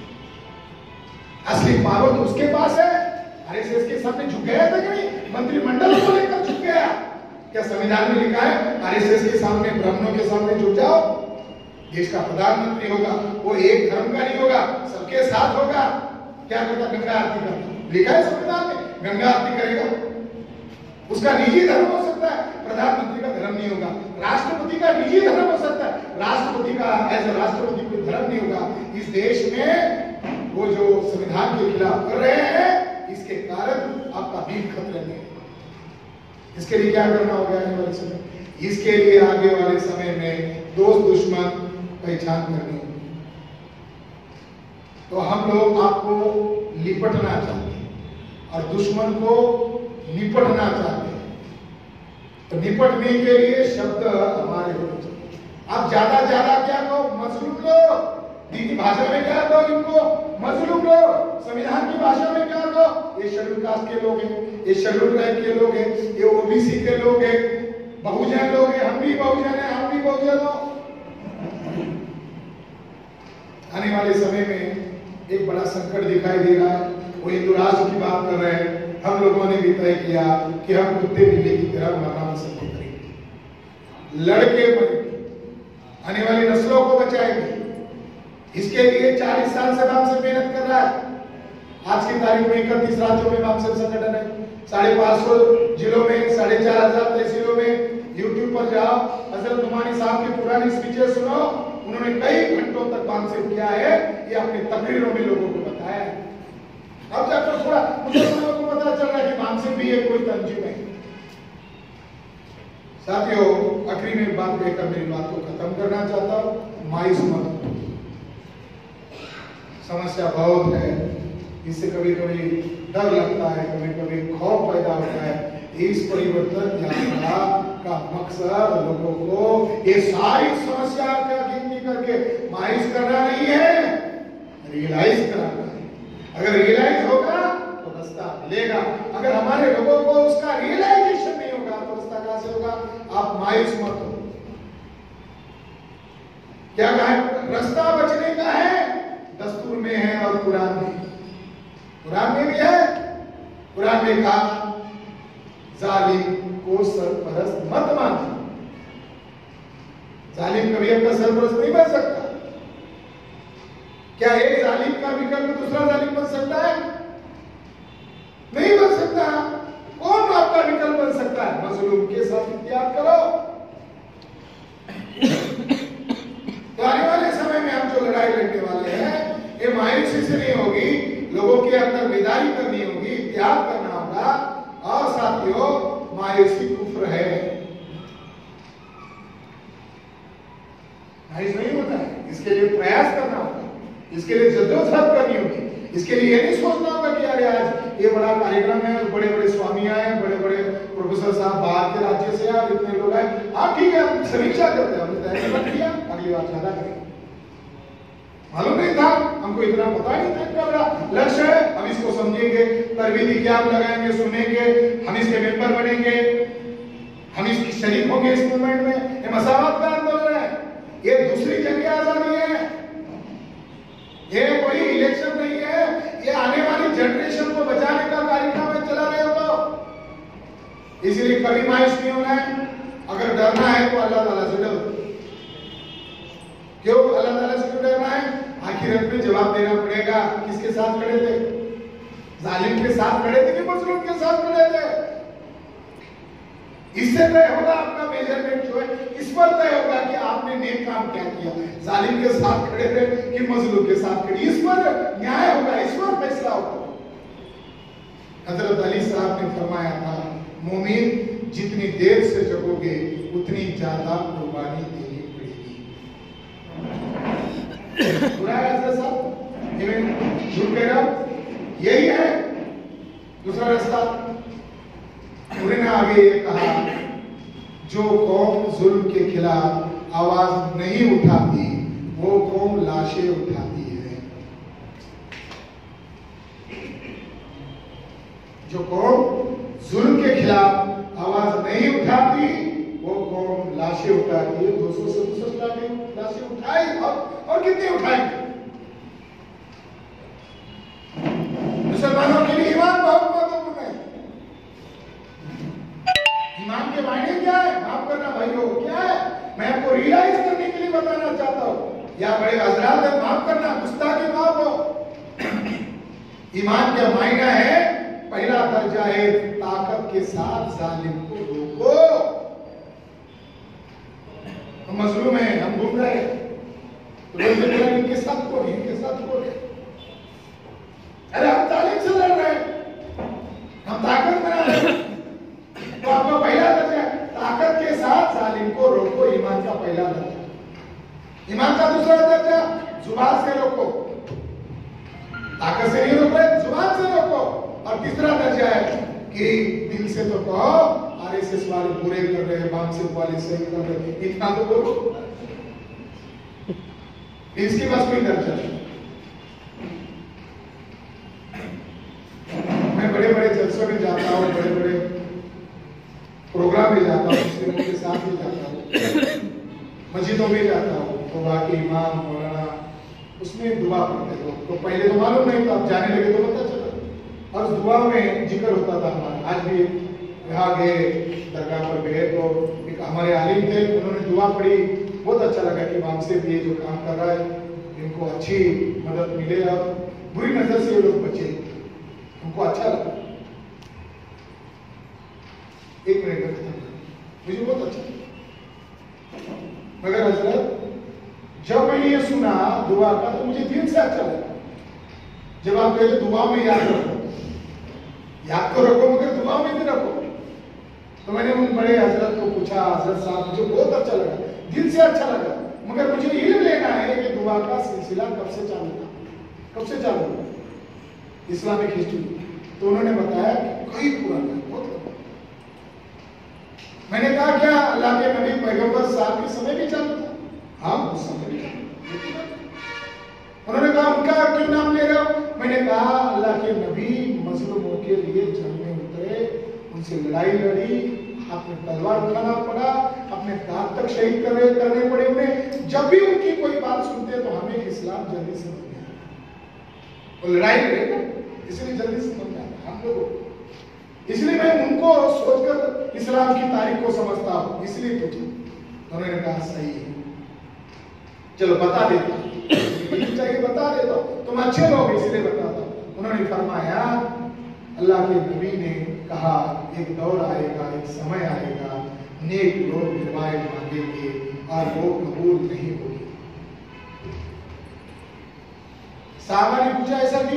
असली पावर तो उसके पास है। आरएसएस के सामने झुक गया था कि नहीं? मंत्रिमंडल को लेकर झुक गया। क्या संविधान में लिखा है आरएसएस के सामने, ब्राह्मणों के सामने झुक जाओ? देश का प्रधानमंत्री होगा, वो एक धर्म का नहीं होगा, सबके साथ होगा। क्या करता? गंगा आरती करता। लिखा है संविधान में, गंगा आरती करेगा। उसका निजी धर्म हो सकता है, प्रधानमंत्री का धर्म नहीं होगा। राष्ट्रपति का निजी धर्म हो सकता है, राष्ट्रपति का एज ए राष्ट्रपति कोई धर्म नहीं होगा। इस देश में वो जो संविधान के खिलाफ कर रहे हैं, इसके कारण आपका भी खतरे में। इसके लिए क्या करना होगा आने वाले समय? इसके लिए आगे वाले समय में दोस्त दुश्मन पहचान करनी होगी। तो हम लोग आपको लिपटना चाहते हैं और दुश्मन को निपटना चाहते हैं। तो निपटने के लिए शब्द हमारे होने चाहिए। आप ज्यादा ज्यादा क्या कहो? मजलूम लोग। दीनी भाषा में क्या कहो इनको? मजलूम लोग। संविधान की भाषा में क्या कहो? ये शेड्यूल कास्ट के लोग हैं, ये शेड्यूल ट्राइब के लोग हैं, ये ओबीसी के लोग हैं, बहुजन लोग हैं, हम भी बहुजन हैं, हम भी बहुजन हो। आने वाले समय में एक बड़ा संकट दिखाई दे रहा है। वो हिंदू राष्ट्र की बात कर रहे हैं। हम लोगों ने भी तय किया कि हम कुत्ते बिल्ली की तरह मरना पसंद नहीं करेंगे, लड़के मरेंगे, आने वाली नस्लों को बचाएंगे। इसके लिए चालीस साल से वामसेप मेहनत कर रहा है। आज की तारीख में इकतीस राज्यों में वामसेप संगठन है, साढ़े पांच सौ जिलों में, साढ़े चार हजार तहसीलों में। यूट्यूब पर जाओ, हजरत नुमानी साहब की पुरानी स्पीचेस सुनो। उन्होंने कई घंटों तक वामसेप किया है, ये अपने तकरीरों में लोगों को बताया है। अब जाकर थोड़ा मुझे लोगों को पता चल रहा है कि वामसेप भी एक कोई तंजीम है। साथियों, आखिरी में बात कहकर मेरी बात को खत्म करना चाहता हूं। मायूस मत, समस्या बहुत है, इससे कभी कभी डर लगता है, कभी कभी खौफ पैदा होता है। इस परिवर्तन यात्रा का मकसद लोगों को ये सारी समस्या का गिनती करके मायूस करना नहीं है, रियलाइज कराना है। अगर रियलाइज होगा तो रास्ता मिलेगा। अगर हमारे लोगों को उसका रियलाइजेशन नहीं होगा तो रास्ता कहां से होगा? आप मायूस मत हो। क्या कहा है? रास्ता बचने का है, दस्तूर में है और कुरान में। कुरान में भी है। कुरान में कहा जालिम को सरपरस्त मत मानो। जालिम कभी आपका सरपरस्त नहीं बन सकता। क्या एक जालिम का विकल्प दूसरा जालिम बन सकता है? नहीं बन सकता। कौन आपका विकल्प बन सकता है? मजलूम के साथ इख्तियार करो। तो आने वाले समय में हम जो लड़ाई लड़ने वाले हैं, ये मायूसी से नहीं होगी। लोगों के अंदर बेदारी करनी होगी, इख्तियार करना होगा। और साथियों, मायूसी कुफ्र है, मायूस नहीं होता है। इसके लिए प्रयास करना होगा, इसके लिए जद्दोजहद करनी होगी। इसके लिए ये नहीं सोचना होगा कि अरे आज ये बड़ा कार्यक्रम है, बड़े बड़े स्वामी आए, बड़े बड़े प्रोफेसर साहब बाहर के राज्य से आए, इतने लोग आए। हाँ ठीक है, हम समीक्षा करते हैं, हमने तैयारी कर लिया, अगली बार ज्यादा करेंगे। मालूम नहीं था, हमको इतना पता नहीं था क्या बड़ा लक्ष्य है। हम इसको समझेंगे, तरबीती कैंप लगाएंगे, सुनेंगे, हम इसके मेंबर बनेंगे, हम इसकी शरीक होंगे इस मूवमेंट में। ये मसावत का आंदोलन है, ये दूसरी जंग आजादी है, ये कोई इलेक्शन नहीं है, ये आने वाली जनरेशन को बचाने का कार्यक्रम है। चला रहे हो तो इसलिए कभी मायूस नहीं होना है। अगर डरना है तो अल्लाह ताला से डरो। क्यों अल्लाह ताला से क्यों डरना है? आखिरत में जवाब देना पड़ेगा। किसके साथ खड़े थे? जालिम के साथ खड़े थे कि मजलूम के साथ खड़े थे? इससे तय होगा आपका मेजरमेंट जो है, इस पर तय होगा कि आपने नेक काम क्या किया। जालिम के साथ खड़े थे कि मजलूम के साथ खड़े, इस पर न्याय होगा, इस पर फैसला होगा। हजरत अली साहब ने फरमाया था, मोमिन जितनी देर से जगोगे उतनी ज्यादा कुर्बानी देनी पड़ेगी। बुरा है ऐसा सब, झूठ कह रहा हूं, यही है दूसरा रास्ता। उन्होंने आगे ये कहा, जो कौम जुल्म के खिलाफ आवाज नहीं उठाती वो कौम लाशें उठाती है। जो कौम जुल्म के खिलाफ आवाज नहीं उठाती वो कौम लाशें उठाती है। दो सौ सड़सठ लाशें उठाई, और, और कितनी उठाएंगे? मुसलमानों के लिए ईमान बहुत महत्वपूर्ण है। ईमान के मायने क्या है? माफ करना भाइयों, क्या है? मैं आपको रियलाइज करने के लिए बताना चाहता हूं। या बड़े हजरात है, माफ करना, गुस्ताखी माफ हो। ईमान का मायना है, पहला दर्जा है ताकत के साथ जालिम को रोको। हम मजलूम हैं, हम घूम रहे हैं, इनके साथ को इनके साथ को अरे हम तालीम से लड़ रहे हैं, हम ताकत बना रहे हैं। तो आपका पहला दर्जा है ताकत के साथ जालिम को रोको। ईमान का पहला दर्जा। ईमान का दूसरा दर्जा जुबान से रोको। ताकत से नहीं रोक रहे, जुबान से रोको। और तीसरा दर्जा है कि दिल से तो कहो, आरएसएस वाले बुरे कर रहे हैं, बामसेफ वाले सही कर रहे हैं, इतना तो बोलो। इसके पास कोई दर्जा नहीं। मैं बड़े बड़े जलसों में जाता हूँ, बड़े बड़े प्रोग्राम में जाता हूँ, मुस्लिमों के साथ भी जाता हूँ, मस्जिदों में जाता हूँ, तो वहाँ के इमाम मौलाना उसमें दुआ पढ़ते थे। तो पहले तो मालूम नहीं था, अब जाने लगे तो पता चला। और उस दुआ में जिक्र होता था हमारा। आज भी यहाँ गए, दरगाह पर गए, तो एक हमारे आलिम थे, उन्होंने दुआ पढ़ी, बहुत अच्छा लगा कि बामसेफ ये जो काम कर रहा है इनको अच्छी मदद मिले और बुरी नजर से ये लोग बचे, हमको अच्छा लगा। एक मिनट में मुझे बहुत अच्छा लगा। मगर हजरत जब मैंने ये सुना दुआ का तो मुझे दिल से अच्छा लगा। जब आप कहते दुआ में याद रखो, याद तो रखो मगर दुआ में भी रखो। तो मैंने उन बड़े हजरत को पूछा, हजरत साहब मुझे बहुत अच्छा लगा, दिल से अच्छा लगा, मगर मुझे इल्म लेना है कि दुआ का सिलसिला कब से चालू था, कब से चालू हुआ इस्लामिक हिस्ट्री। तो उन्होंने बताया कई पुराना, बहुत। मैंने कहा क्या अल्लाह के नबी पैगंबर साहब के समय भी चालू था? हाँ, उस समय भी चालू। उन्होंने कहा उनका क्यों नाम ले रहे हो? मैंने कहा अल्लाह के नबी मजलूमों के लिए जंग में उतरे, उनसे लड़ाई लड़ी, हाथ में तलवार उठाना पड़ा, अपने दांत तक शहीद करने करने पड़े उन्हें। जब भी उनकी कोई बात सुनते तो हमें इस्लाम जल्दी समझ में आता। वो लड़ाई लड़ेगा इसलिए जल्दी समझ में आता हम लोगों। इसलिए मैं उनको सोचकर इस्लाम की तारीख को समझता हूँ, इसलिए पूछा। उन्होंने कहा सही है, चलो बता देता चाहिए, बता देता हूं, तुम अच्छे लोग इसलिए बताता हूं। उन्होंने फरमाया अल्लाह के नबी ने कहा एक दौर आएगा, एक समय आएगा, नेक लोग दुआएं मांगेंगे और वो कबूल नहीं होगी। साहबा ने पूछा ऐसा क्यों?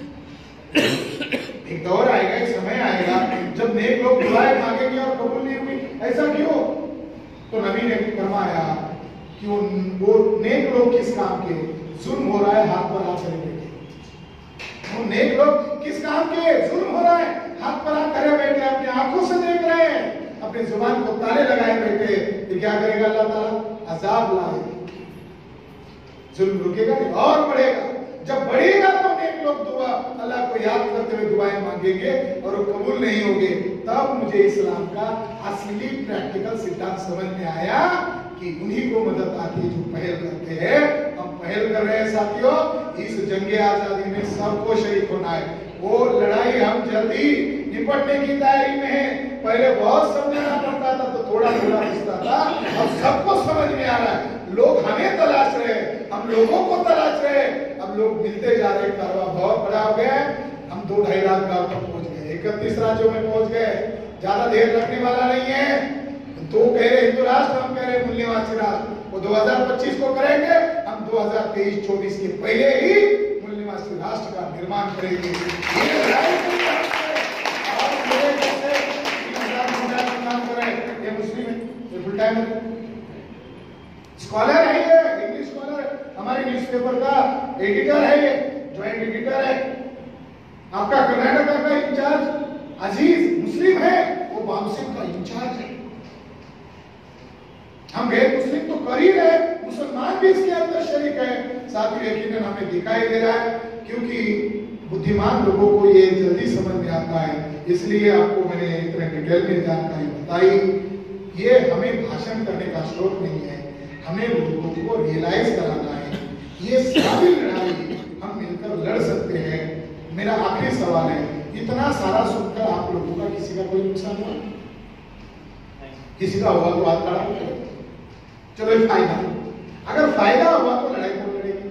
एक दौर आएगा, एक समय आएगा जब नेक लोग दुआएं मांगेंगे और कबूल नहीं होगी, ऐसा क्यों? तो नबी ने फरमाया कि वो नेक लोग किस काम के? जुल्म हो रहा है, हाथ पर हाथ करे बैठे। वो नेक लोग किस काम के? जुल्म हो रहा है, हाथ पर हाथ करे बैठे, अपनी आंखों से देख रहे हैं, अपनी जुबान को ताले लगाए बैठे। तो क्या करेगा अल्लाह ताला? अजाब लाएगा, जुल्म रुकेगा नहीं और बढ़ेगा। जब बढ़ेगा तो नेक लोग दुआ अल्लाह को याद करते हुए दुआएं मांगेंगे और वो कबूल नहीं होंगे। तब मुझे इस्लाम का असली प्रैक्टिकल सिद्धांत समझ में आया कि उन्हीं को मदद आती है जो पहल करते हैं। हम पहल कर रहे हैं साथियों, इस जंगे आजादी में सबको शरीक होना है। वो लड़ाई हम जल्दी निपटने की तैयारी में है। पहले बहुत समझना पड़ता था तो थोड़ा थोड़ा रिश्ता था, अब सबको समझ में आ रहा है। लोग हमें तलाश रहे, हम लोगों को तलाश रहे, अब लोग मिलते जा रहे, कारवां बहुत बड़ा हो गया है। हम दो ढाई लाख गांव तक पहुंच गए, इकतीस राज्यों में पहुंच गए, ज्यादा देर लगने वाला नहीं है। तो कह रहे हिंदू राष्ट्र, हम कह रहे मूल्यवासी राष्ट्र। वो दो हज़ार पच्चीस को करेंगे, हम दो हज़ार तेईस चौबीस के पहले ही मूल्यवासी राष्ट्र का निर्माण करेंगे। ये लड़ाई लिखा है मैंने। स्कॉलर है ये, इंग्लिश स्कॉलर, हमारे न्यूज़पेपर का एडिटर है ये, ज्वाइंट एडिटर है। आपका कर्नाटका का इंचार्ज अजीज मुस्लिम है, वो बामसिल का इंचार्ज है। हम गैर मुस्लिम तो कर ही रहे, मुसलमान भी इसके अंदर शरीक है। साथियों यकीनन हमें दिखाई दे रहा है, क्योंकि बुद्धिमान लोगों को ये जल्दी समझ में आता है, इसलिए आपको मैंने इतना डिटेल में जानकारी बताई। ये हमें भाषण करने का शौक नहीं है, हमें लोगों को रियलाइज कराना है। ये सारी लड़ाई हम मिलकर लड़ सकते हैं। मेरा आखिरी सवाल है, इतना सारा सुनकर आप लोगों का किसी का कोई नुकसान हुआ? किसी का हुआ तो हाथ खड़ा हो। चलो एक फायदा, अगर फायदा हुआ तो लड़ाई कौन लड़ेगी?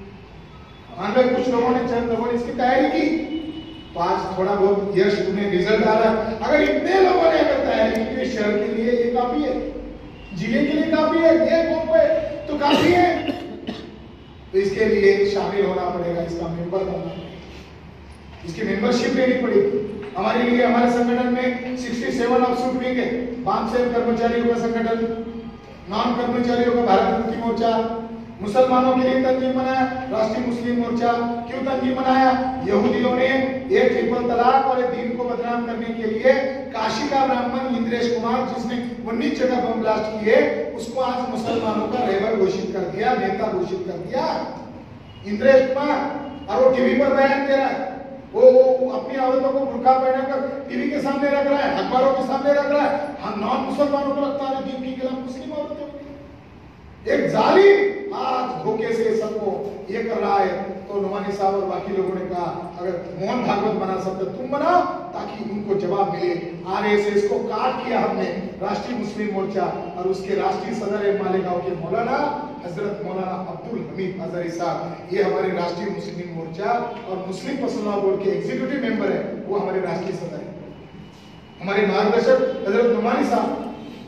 मान लो कुछ लोगों ने चंद लोगों ने इसकी तैयारी की, तो आज थोड़ा बहुत यश तुम्हें रिजल्ट आ रहा है। अगर इतने लोगों ने अगर तैयारी की तो शहर के लिए ये काफी है, जिले के लिए काफी है, देश को तो काफी है। तो इसके लिए शामिल होना पड़ेगा, इसका मेंबर बनना पड़ेगा, इसकी मेंबरशिप लेनी पड़ेगी। हमारे लिए हमारे संगठन में सड़सठ ऑफशूट विंग है, पांच सौ कर्मचारियों का संगठन, नॉन कर्मचारियों का भारत मुक्ति मोर्चा, मुसलमानों के लिए तंजीम बनाया राष्ट्रीय मुस्लिम मोर्चा। क्यों तंजीम बनाया? यहूदियों ने एक ट्रिपल तलाक और एक दीन को बदनाम करने के लिए काशी का ब्राह्मण इंद्रेश कुमार, जिसने उन्नीस जगह बम ब्लास्ट किए, उसको आज मुसलमानों का रहबर घोषित कर दिया, नेता घोषित कर दिया इंद्रेश कुमार। और वो टीवी पर बयान दे रहा है, वो, वो अपनी औरतों को बुर्का पहनाकर टीवी के सामने रख रहा है, अखबारों के सामने रख रहा है। हम नॉन मुसलमानों को लगता है दीन के खिलाफ मुस्लिम औरतें, एक जालिम आज धोखे से सबको ये कर रहा है। तो नुमानी साहब और बाकी लोगों ने कहा, अगर मोहन भागवत बना सकते तुम बनाओ, ताकि उनको जवाब मिले। आरएसएस को काट किया हमने, राष्ट्रीय मुस्लिम मोर्चा, और उसके राष्ट्रीय सदर है मालेगांव के मौलाना हजरत मौलाना अब्दुल हमीद अजहरी साहब। ये हमारे राष्ट्रीय मुस्लिम मोर्चा और मुस्लिम पसंदीदा बोर्ड के एग्जीक्यूटिव मेंबर है, वो हमारे राष्ट्रीय सदर है। हमारे मार्गदर्शक हजरत नुमानी साहब,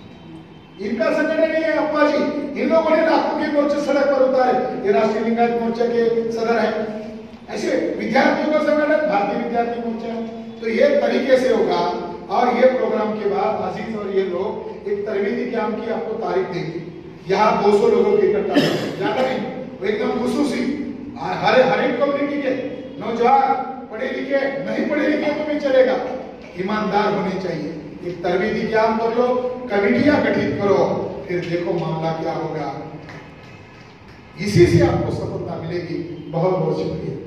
इनका संगठन नहीं है अप्पा जी, इन लोगों ने लाखों के मोर्चे सड़क पर उतारे, ये राष्ट्रीय लिंगायत मोर्चा के सदर है। ऐसे विद्यार्थियों का संगठन भारतीय विद्यार्थी मोर्चा। तो ये तरीके से होगा। और ये प्रोग्राम के बाद अजीज और ये लोग एक तरबीती कैंप की आपको तारीख देंगे, यहाँ दो सौ लोगों की इकट्ठा, ज्यादा नहीं, वो एकदम खुसूसी हर हर एक कम्युनिटी के नौजवान, पढ़े लिखे, नहीं पढ़े लिखे तो भी चलेगा, ईमानदार होने चाहिए। एक तरबीती कैंप कर लो, कमेटियां गठित करो, फिर देखो मामला क्या होगा। इसी से आपको सफलता मिलेगी। बहुत बहुत शुक्रिया।